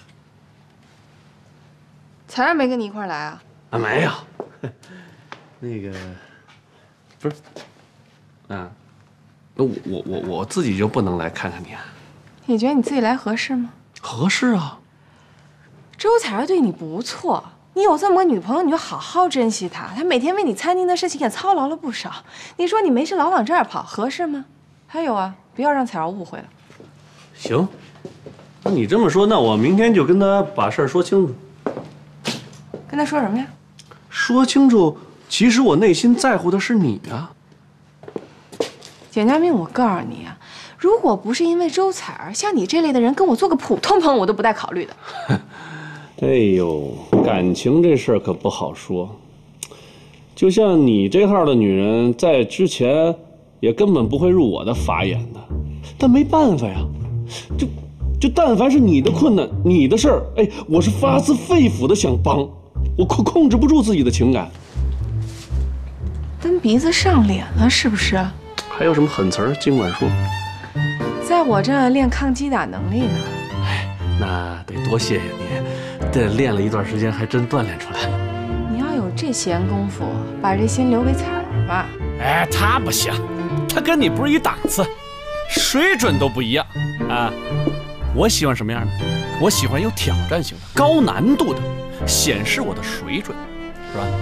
彩儿没跟你一块儿来啊？ 啊，没有。那个，不是，那我自己就不能来看看你啊？ 你觉得你自己来合适吗？ 合适啊。 周彩儿对你不错，你有这么个女朋友，你就好好珍惜她。她每天为你餐厅的事情也操劳了不少。你说你没事老往这儿跑，合适吗？还有啊，不要让彩儿误会了。 行，那你这么说，那我明天就跟她把事儿说清楚。 跟她说什么呀？ 说清楚，其实我内心在乎的是你啊。 简家明，我告诉你啊，如果不是因为周彩儿，像你这类的人跟我做个普通朋友，我都不带考虑的。 哎呦，感情这事儿可不好说。 就像你这号的女人，在之前也根本不会入我的法眼的。但没办法呀，就但凡是你的困难、你的事儿，哎，我是发自肺腑的想帮，我控制不住自己的情感。 蹬鼻子上脸了是不是？ 还有什么狠词儿，尽管说。 在我这练抗击打能力呢。 哎，那得多谢谢你，这练了一段时间，还真锻炼出来了。 你要有这闲工夫，把这心留给彩儿吧。 哎，他不行，他跟你不是一档次，水准都不一样啊。我喜欢什么样的？我喜欢有挑战性的、高难度的，显示我的水准，是吧？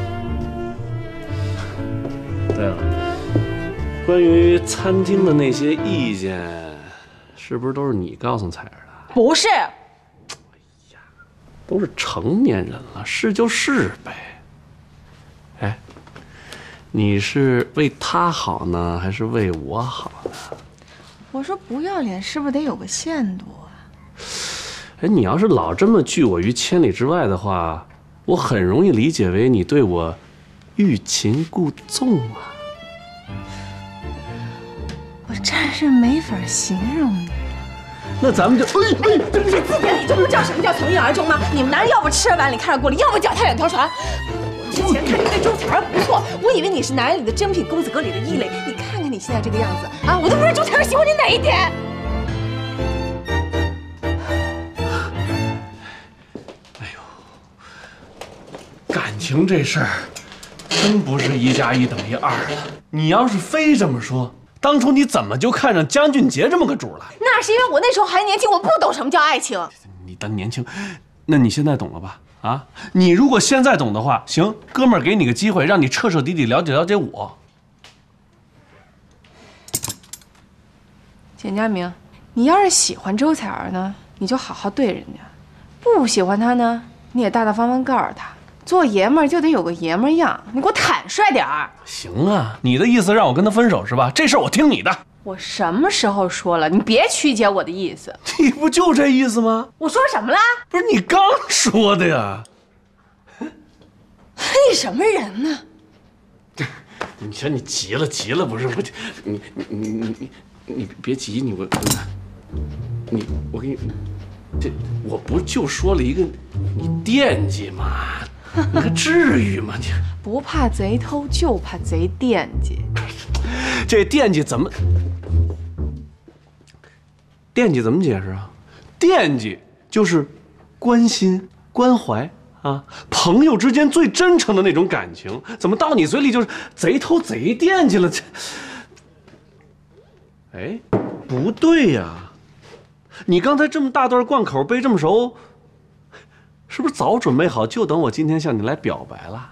对了，关于餐厅的那些意见，是不是都是你告诉彩儿的？ 不是。 哎呀，都是成年人了，是就是呗。哎，你是为他好呢，还是为我好呢？ 我说不要脸，是不是得有个限度啊？ 哎，你要是老这么拒我于千里之外的话，我很容易理解为你对我欲擒故纵啊。 我真是没法形容你。 那咱们就…… 你自己眼里就不知道什么叫从一而终吗？你们男人要不吃着碗里看着锅里，要不脚踏两条船。我之前看你对周彩儿不错，我以为你是男人里的珍品，公子哥里的异类。你看看你现在这个样子啊，我都不知道周彩儿喜欢你哪一点。 感情这事儿，真不是1+1等于2的。你要是非这么说，当初你怎么就看上江俊杰这么个主了？ 那是因为我那时候还年轻，我不懂什么叫爱情。 你当年轻，那你现在懂了吧？啊，你如果现在懂的话，行，哥们儿给你个机会，让你彻彻底底了解了解我。 简佳明，你要是喜欢周彩儿呢，你就好好对人家；不喜欢她呢，你也大大方方告诉她。做爷们儿就得有个爷们儿样，你给我坦率点儿。 行啊，你的意思让我跟他分手是吧？这事儿我听你的。 我什么时候说了？你别曲解我的意思。 你不就这意思吗？ 我说什么了？ 不是你刚说的呀。 你什么人呢？ 你瞧你急了不是？你别急，我给你，我不就说了一个，你惦记吗？你可至于吗？你不怕贼偷，就怕贼惦记。 这惦记怎么解释啊？惦记就是关心、关怀啊，朋友之间最真诚的那种感情。怎么到你嘴里就是贼偷、贼惦记了？这，哎，不对呀！你刚才这么大段贯口背这么熟。是不是早准备好，就等我今天向你来表白了？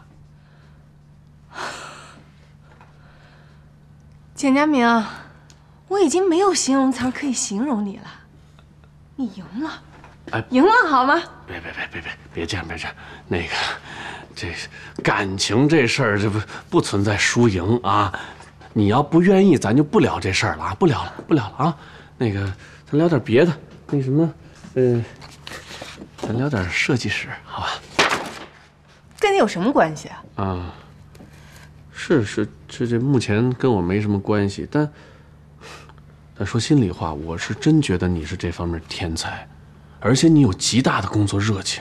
简佳明，我已经没有形容词可以形容你了，你赢了，哎，赢了好吗？ 别这样，那个，这感情这事儿，这不存在输赢啊。你要不愿意，咱就不聊这事儿了啊，不聊了啊。那个，咱聊点别的，那什么，咱聊点设计史，好吧？ 跟你有什么关系啊？ 啊，是，这目前跟我没什么关系，但说心里话，我是真觉得你是这方面天才，而且你有极大的工作热情。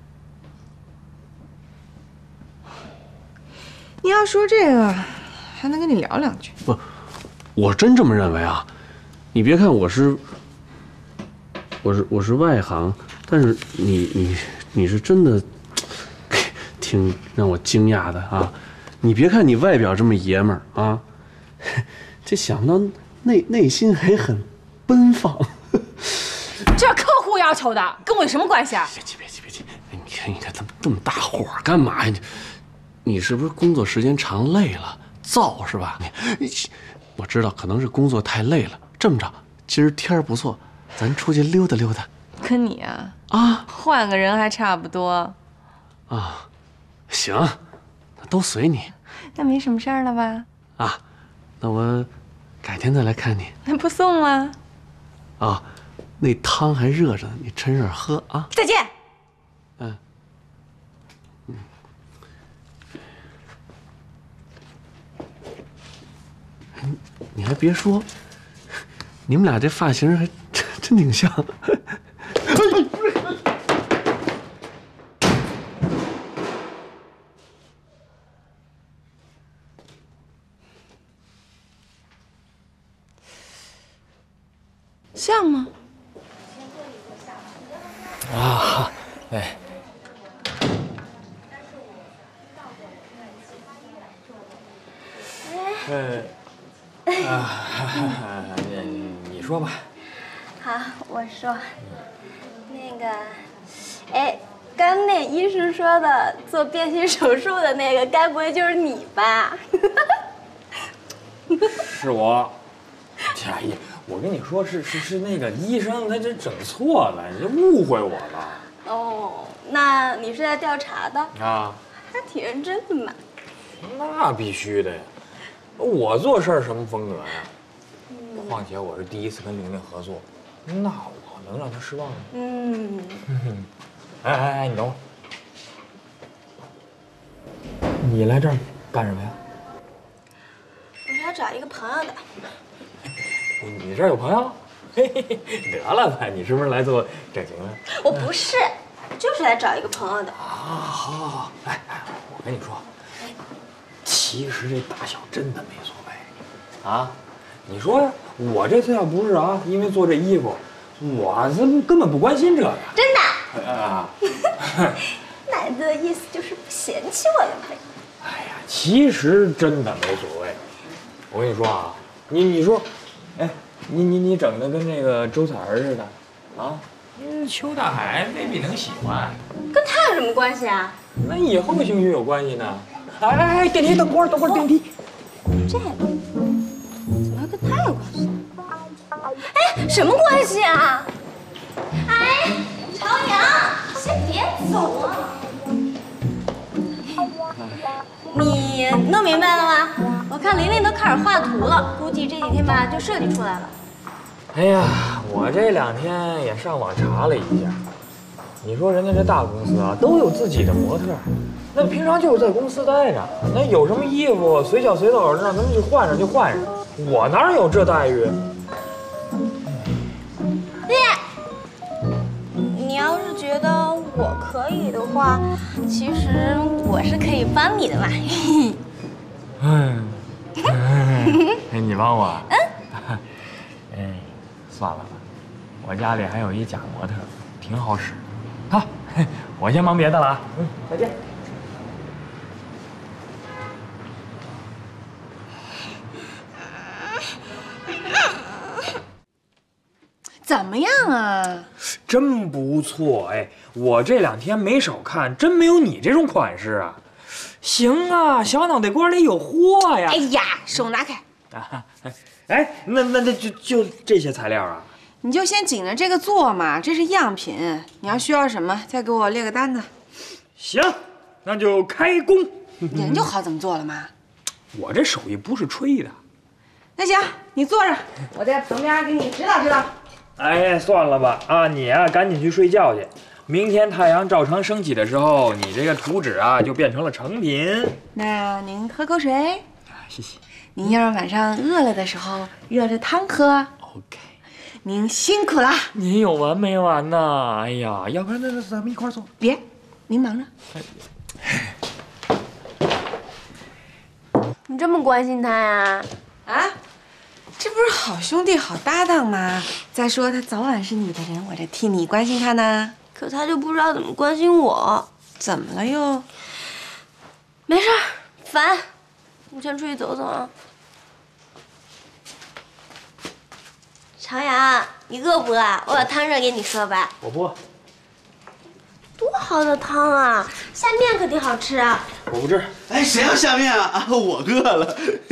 你要说这个，还能跟你聊两句。 不，我真这么认为啊。你别看我是外行。但是你是真的挺让我惊讶的啊！你别看你外表这么爷们儿啊，这想不到内心还很奔放。 这客户要求的，跟我有什么关系啊？ 别急！你看这么大火干嘛呀？你是不是工作时间长累了，燥是吧？我知道可能是工作太累了。这么着，今儿天儿不错，咱出去溜达溜达。 跟你啊，换个人还差不多。 啊，行，那都随你。 那没什么事儿了吧？ 啊，那我改天再来看你。 那不送了？ 啊，那汤还热着呢，你趁热喝啊。 再见。 还别说，你们俩这发型还真挺像。 像吗？ 啊，哎。你说吧。 好，我说，那个，哎，刚那医生说的做变性手术的那个，该不会就是你吧？ 是我。佳怡，我跟你说，是那个医生他这整错了，你这误会我了。 哦，那你是在调查的啊？ 还挺认真的嘛。 那必须的呀，我做事儿什么风格呀？况且我是第一次跟玲玲合作，那我能让她失望吗？哎，你等会儿，你来这儿干什么呀？ 我是来找一个朋友的。 你这儿有朋友？嘿嘿嘿，得了吧，你是不是来做整形的？ 我不是，就是来找一个朋友的。 好，哎，我跟你说，其实这大小真的没所谓，啊，你说呀，我这次要不是啊，因为做这衣服，我这根本不关心这个。 真的？ 啊， 奶子的意思就是不嫌弃我了呗。 哎呀，其实真的没所谓。我跟你说啊，你说，哎，你整的跟那个周彩儿似的，啊，邱大海未必能喜欢。 跟他有什么关系啊？ 那以后兴许有关系呢。哎，电梯，等会儿，电梯。 这个怎么还跟他有关系？哎，什么关系啊？哎，朝阳，先别走啊！你弄明白了吗？我看玲玲都开始画图了，估计这几天吧就设计出来了。 哎呀，我这2天也上网查了一下，你说人家这大公司啊，都有自己的模特，那平常就是在公司待着，那有什么衣服随叫随到，让他们去换上就换上。我哪有这待遇？ 你要是觉得我可以的话，其实我是可以帮你的嘛。 哎，你帮我？哎，算了吧，我家里还有一假模特，挺好使。好，我先忙别的了啊。再见。 怎么样啊？ 真不错哎，我这2天没少看，真没有你这种款式啊。行啊，小脑袋瓜里有货呀！ 哎呀，手拿开！ 哎，那就这些材料啊？ 你就先紧着这个做嘛，这是样品。你要需要什么，再给我列个单子。 行，那就开工。 人就好怎么做了嘛。 我这手艺不是吹的。 那行，你坐着，我在旁边给你指导指导。 哎，算了吧，啊，你啊赶紧去睡觉去。明天太阳照常升起的时候，你这个图纸啊就变成了成品。 那您喝口水。 谢谢。 您要是晚上饿了的时候，热着汤喝。 OK。 您辛苦了。 您有完没完呐？哎呀，要不然那咱们一块做。 别，您忙着。 你这么关心他呀？ 啊？这不是好兄弟、好搭档吗？再说他早晚是你的人，我这替你关心他呢。 可他就不知道怎么关心我。 怎么了又？ 没事儿，烦。我先出去走走啊。朝阳，你饿不饿？我把汤热给你喝吧。 我不。 多好的汤啊！下面可挺好吃啊。 我不吃。 哎，谁要下面啊？我饿了。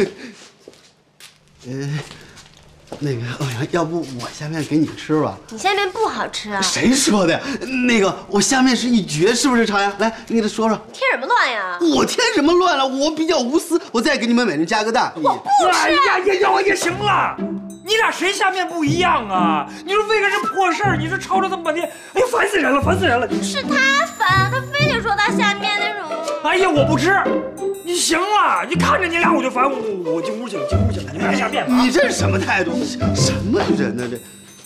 那个欧阳，要不我下面给你吃吧？ 你下面不好吃啊？ 谁说的呀？那个我下面是一绝，是不是朝阳？来，你给他说说。 添什么乱呀？ 我添什么乱了？我比较无私，我再给你们每人加个蛋。 我不吃。 哎呀，也行了，你你俩谁下面不一样啊？你说为个这破事儿，你说吵了这么半天，哎呀，烦死人了，烦死人了！ 是他烦，他非得说他下面那种。 哎呀，我不吃。你行了，你看着你俩我就烦，我进屋去了，进屋去了，你们俩下面吧。 你这是什么态度？什么人呢这？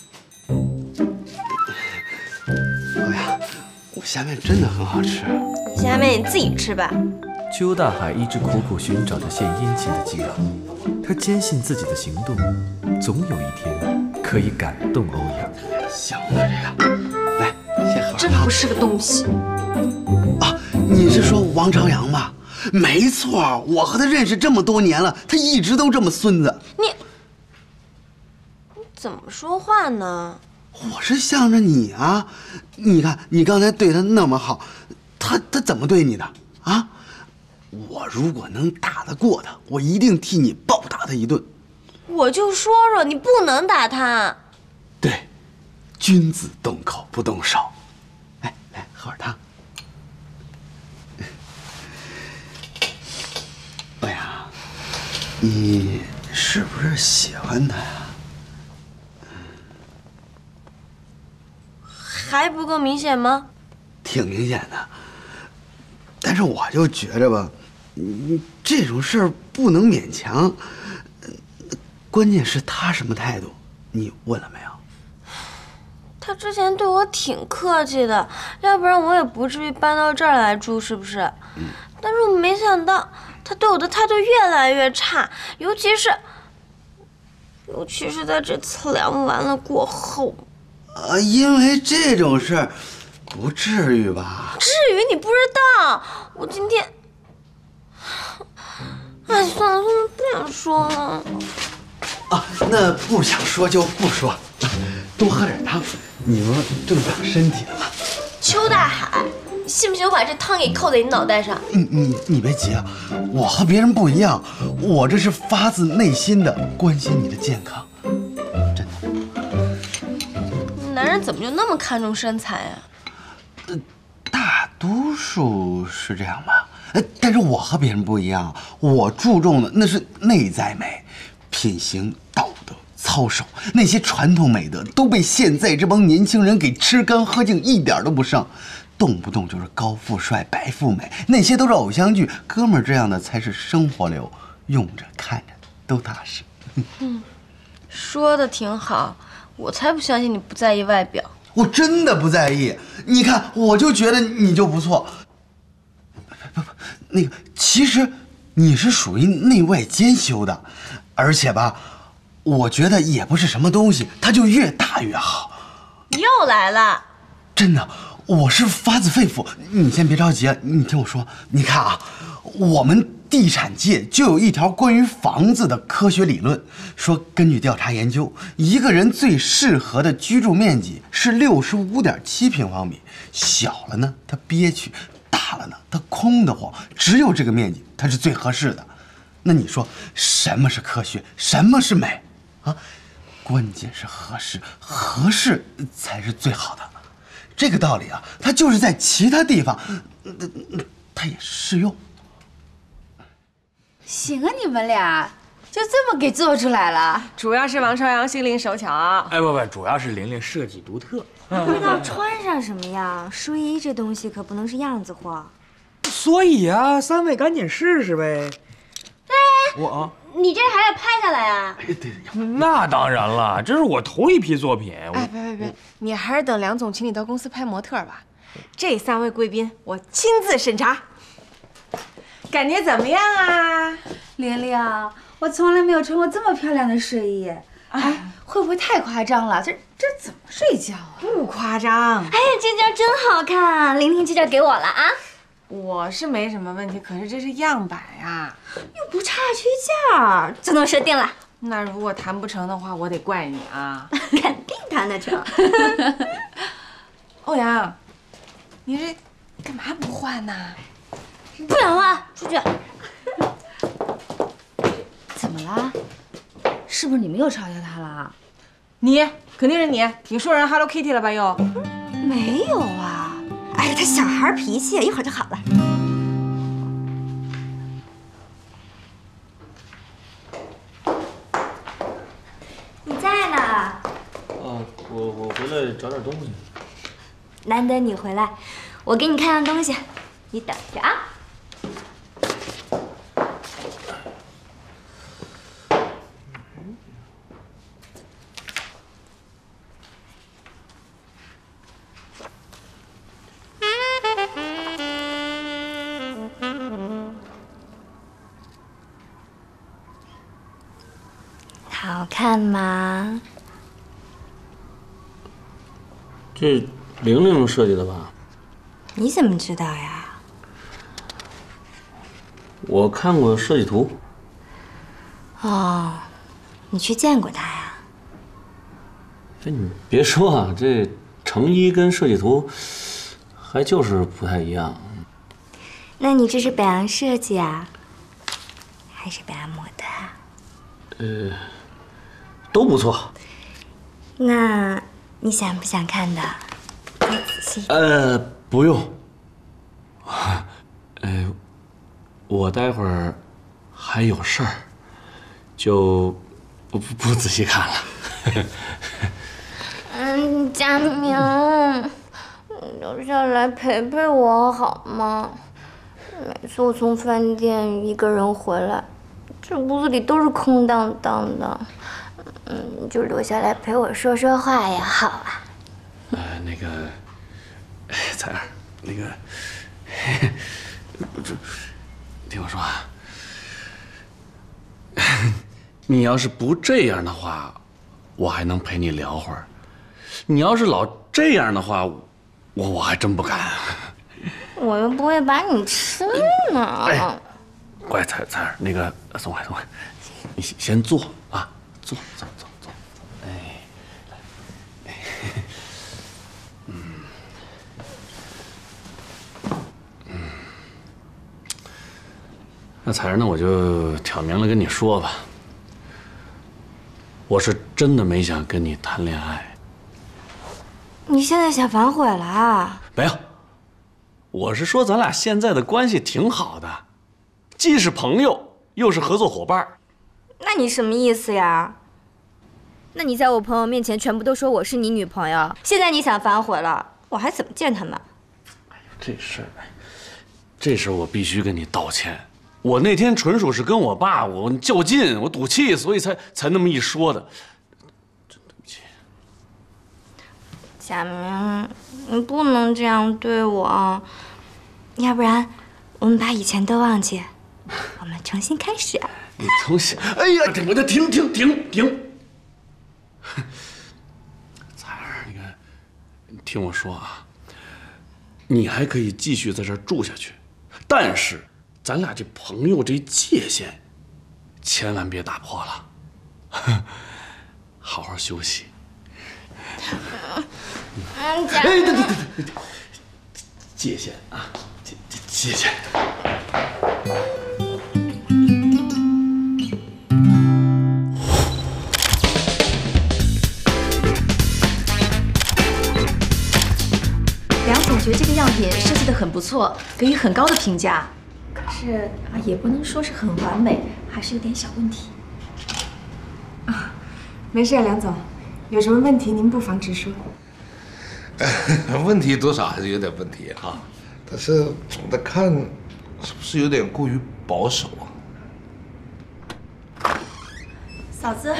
老杨，我下面真的很好吃。 你下面你自己吃吧。 邱大海一直苦苦寻找着献殷勤的机会，他坚信自己的行动总有一天可以感动欧阳。 行了，这个，来，先喝。 真不是个东西。 啊，你是说王朝阳吧？没错，我和他认识这么多年了，他一直都这么孙子。 你怎么说话呢？ 我是向着你啊！你看，你刚才对他那么好，他怎么对你的啊？我如果能打得过他，我一定替你暴打他一顿。 我就说说，你不能打他。 对，君子动口不动手。哎，来喝点汤。欧阳，你是不是喜欢他呀？ 还不够明显吗？ 挺明显的。但是我就觉着吧，这种事儿不能勉强。关键是他什么态度，你问了没有？ 他之前对我挺客气的，要不然我也不至于搬到这儿来住，是不是？但是我没想到他对我的态度越来越差，尤其是在这次量完了过后。 因为这种事儿，不至于吧？ 至于你不知道，我今天，哎，算了，不想说了。 啊，那不想说就不说，多喝点汤，你们正长身体了嘛。 邱大海，你信不信我把这汤给扣在你脑袋上？ 你别急啊，我和别人不一样，我这是发自内心的关心你的健康，真的。 男人怎么就那么看重身材呀？ 大多数是这样吧，但是我和别人不一样，我注重的那是内在美，品行、道德、操守，那些传统美德都被现在这帮年轻人给吃干喝净，一点都不剩，动不动就是高富帅、白富美，那些都是偶像剧，哥们儿这样的才是生活流，用着看着都踏实。 说的挺好，我才不相信你不在意外表。 我真的不在意，你看，我就觉得你就不错。不，那个，其实你是属于内外兼修的，而且吧，我觉得也不是什么东西，它就越大越好。 又来了， 真的，我是发自肺腑。你先别着急，你听我说。你看啊，我们地产界就有一条关于房子的科学理论，说根据调查研究，一个人最适合的居住面积是65.7平方米，小了呢它憋屈，大了呢它空得慌，只有这个面积它是最合适的。那你说什么是科学，什么是美啊？关键是合适，合适才是最好的。这个道理啊，它就是在其他地方，它也适用。 行啊，你们俩就这么给做出来了。 主要是王朝阳心灵手巧。 哎不，主要是玲玲设计独特。 不知道穿上什么样，睡衣这东西可不能是样子货。 所以啊，三位赶紧试试呗。 哎， 我啊， 你这还要拍下来啊？ 那当然了，这是我头一批作品。 哎，别，你还是等梁总请你到公司拍模特吧。这3位贵宾我亲自审查。感觉怎么样啊， 玲玲？我从来没有穿过这么漂亮的睡衣，哎，会不会太夸张了？这怎么睡觉啊？ 不夸张。 哎呀，这件真好看，玲玲这件给我了啊。 我是没什么问题，可是这是样板呀， 又不差区件，就能设定了。 那如果谈不成的话，我得怪你啊。 肯定谈得成。 欧阳，你这干嘛不换呢？ 不想换，出去。 怎么了？是不是你们又嘲笑他了？ 你肯定是你说人 Hello Kitty 了吧又？ 没有啊。哎呀，他小孩脾气，一会儿就好了。你在去找点东西。 难得你回来，我给你看样东西，你等着啊。好看吗？ 这玲玲设计的吧？ 你怎么知道呀？ 我看过设计图。 哦，你去见过他呀？ 哎，你别说啊，这成衣跟设计图还就是不太一样。 那你这是北洋设计啊，还是北洋模特啊？ 都不错。 那你想不想看的再仔细？ 不用。我待会儿还有事儿，就不仔细看了。 佳明，你留下来陪陪我好吗？每次我从饭店一个人回来，这屋子里都是空荡荡的。你就留下来陪我说说话也好啊。 那个，彩儿，那个，听我说啊，你要是不这样的话，我还能陪你聊会儿。你要是老这样的话，我还真不敢。 我又不会把你吃了。 乖，彩儿，那个松开，你先坐啊，坐。那彩儿，那我就挑明了跟你说吧，我是真的没想跟你谈恋爱。 你现在想反悔了啊？ 没有，我是说咱俩现在的关系挺好的，既是朋友又是合作伙伴。 那你什么意思呀？那你在我朋友面前全部都说我是你女朋友，现在你想反悔了，我还怎么见他们？ 哎呦，这事儿我必须跟你道歉。我那天纯属是跟我爸我较劲，我赌气，所以才那么一说的，真对不起。 佳明，你不能这样对我，要不然我们把以前都忘记，我们重新开始。 你重新？哎呀，我就停！彩儿，你看，你听我说啊，你还可以继续在这儿住下去，但是咱俩这朋友这界限，千万别打破了。好好休息。对，界限啊，界限。 梁总觉得这个样品设计得很不错，给予很高的评价。可是也不能说是很完美，还是有点小问题。 没事，梁总，有什么问题您不妨直说。 问题多少还是有点问题啊，但是总的看，是不是有点过于保守啊？ 嫂子，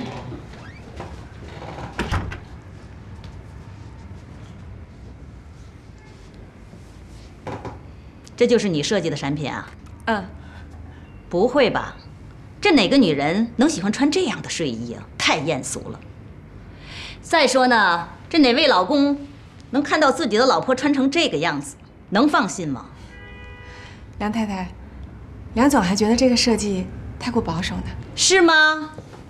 这就是你设计的产品啊？ 嗯。 不会吧？这哪个女人能喜欢穿这样的睡衣啊？太艳俗了。再说呢，这哪位老公能看到自己的老婆穿成这个样子，能放心吗？ 梁太太，梁总还觉得这个设计太过保守呢， 是吗？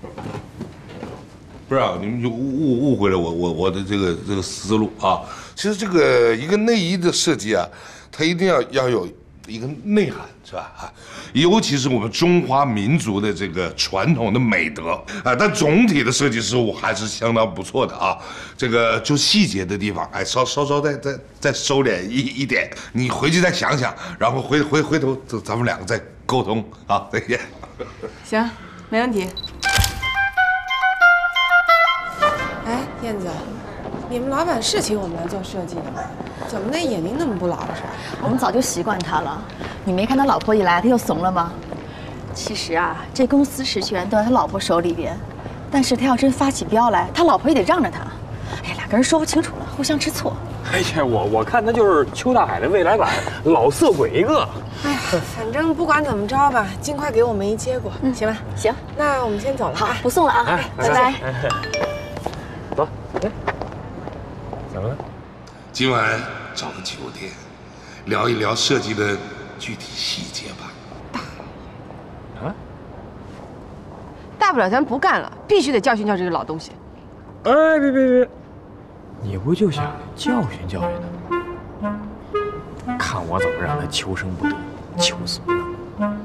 不是啊，你们就误会了我的这个思路啊。其实这个一个内衣的设计啊，它一定要有一个内涵，是吧？啊，尤其是我们中华民族的这个传统的美德啊。但总体的设计失误还是相当不错的啊。这个就细节的地方，哎，稍再收敛一点。你回去再想想，然后回头咱们两个再沟通啊。再见。 行，没问题。哎，燕子， 你们老板是请我们来做设计的吗？怎么那眼睛那么不老实？ 我们早就习惯他了。你没看他老婆一来他就怂了吗？其实啊，这公司实权都在他老婆手里边，但是他要真发起飙来，他老婆也得让着他。哎，两个人说不清楚了，互相吃醋。 哎呀，我看他就是邱大海的未来版，老色鬼一个。 哎呀，反正不管怎么着吧，尽快给我们一结果，行吧？ 行， 那我们先走了。 好，不送了啊，拜拜。 走，哎，怎么了？ 今晚找个酒店，聊一聊设计的具体细节吧。 啊？ 大不了咱不干了，必须得教训教训这个老东西。 哎，别！你不就想教训教训他吗？看我怎么让他求生不得，求死不能。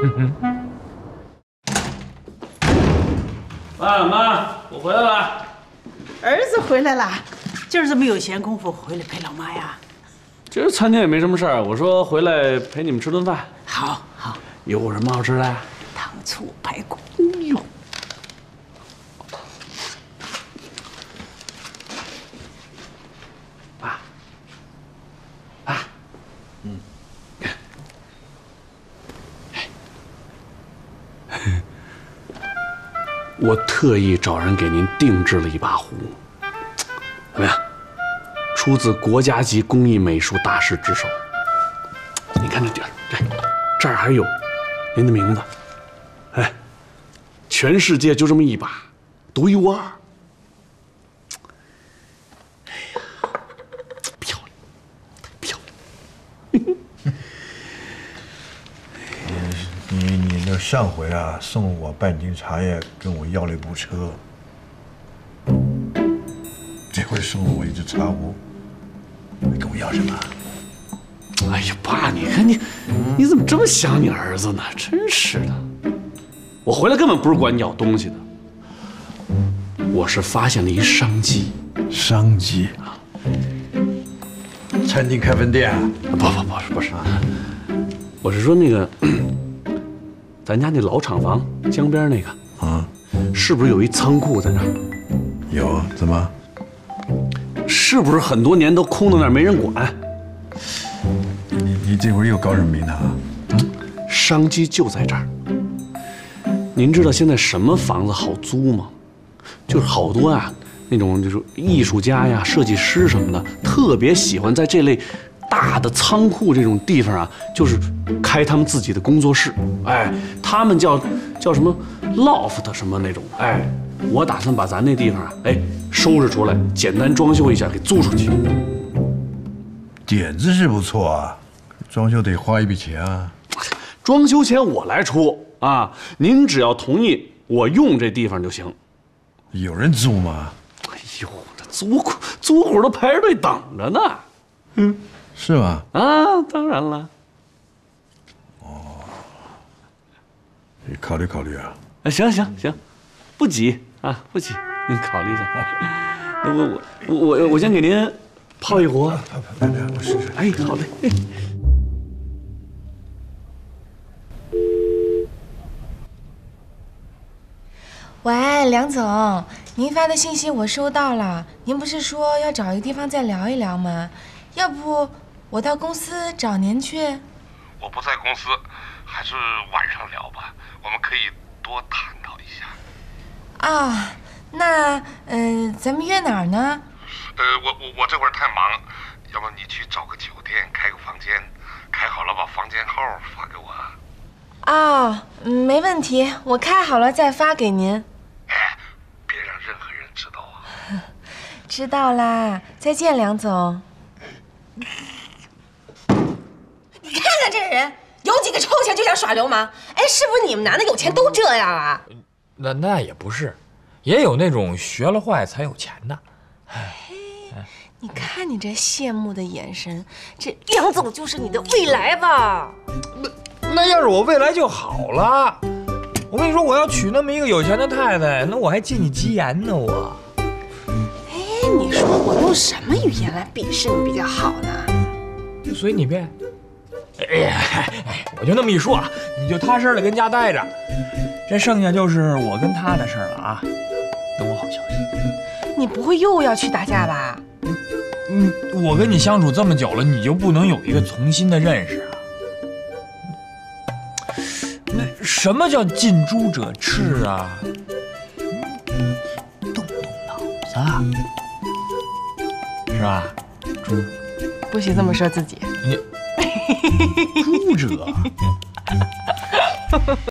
爸妈，我回来了。 儿子回来了，今儿怎么有闲工夫回来陪老妈呀？ 今儿餐厅也没什么事儿，我说回来陪你们吃顿饭。 好， 有什么好吃的？ 糖醋排骨。 哎呦！我特意找人给您定制了一把壶，怎么样？出自国家级工艺美术大师之手。你看这底儿，这儿还有您的名字。哎，全世界就这么一把，独一无二。哎呀，漂亮，漂亮。 你那上回啊送我半斤茶叶，跟我要了一部车，这回送了我一只茶壶，你跟我要什么？ 哎呀，爸，你看你怎么这么想你儿子呢？真是的，我回来根本不是管你要东西的，我是发现了一商机。 商机啊？餐厅开分店啊？ 不是，我是说那个。咱家那老厂房江边那个啊， 是不是有一仓库在那儿？ 有啊，怎么？ 是不是很多年都空在那儿没人管？ 你这会儿又搞什么名堂啊？ 商机就在这儿。您知道现在什么房子好租吗？就是好多啊，那种就是艺术家呀、设计师什么的，特别喜欢在这类大的仓库这种地方啊，就是开他们自己的工作室。哎，他们叫什么 loft 什么那种。哎，我打算把咱那地方啊，收拾出来，简单装修一下，给租出去。 点子是不错啊，装修得花一笔钱啊。 装修钱我来出啊，您只要同意我用这地方就行。 有人租吗？ 哎呦，这租户都排着队等着呢。 是吗？ 啊，当然了。 你考虑考虑啊。 行，不急啊，不急，您考虑一下。我先给您泡一壶。 泡，我试试。 哎，好嘞。 喂，梁总，您发的信息我收到了。您不是说要找一个地方再聊一聊吗？要不我到公司找您去？ 我不在公司，还是晚上聊吧，我们可以多探讨一下。 啊，那咱们约哪儿呢？ 我这会儿太忙，要不你去找个酒店开个房间，开好了把房间号发给我。 啊，没问题，我开好了再发给您。 别让任何人知道啊。 知道啦，再见，梁总。 你看看这人，有几个臭钱就想耍流氓？哎，是不是你们男的有钱都这样啊？ 那也不是，也有那种学了坏才有钱的。 你看你这羡慕的眼神，这梁总就是你的未来吧？ 那要是我未来就好了。我跟你说，我要娶那么一个有钱的太太，那我还借你吉言呢，我。 哎，你说我用什么语言来鄙视你比较好呢？ 随你便。我就那么一说啊，你就踏实的跟家待着，这剩下就是我跟他的事儿了啊。等我好消息。 你不会又要去打架吧？ 我跟你相处这么久了，你就不能有一个重新的认识啊？那什么叫近朱者赤啊？ 动动脑子啊， 是吧？猪， 不许这么说自己。 你猪者。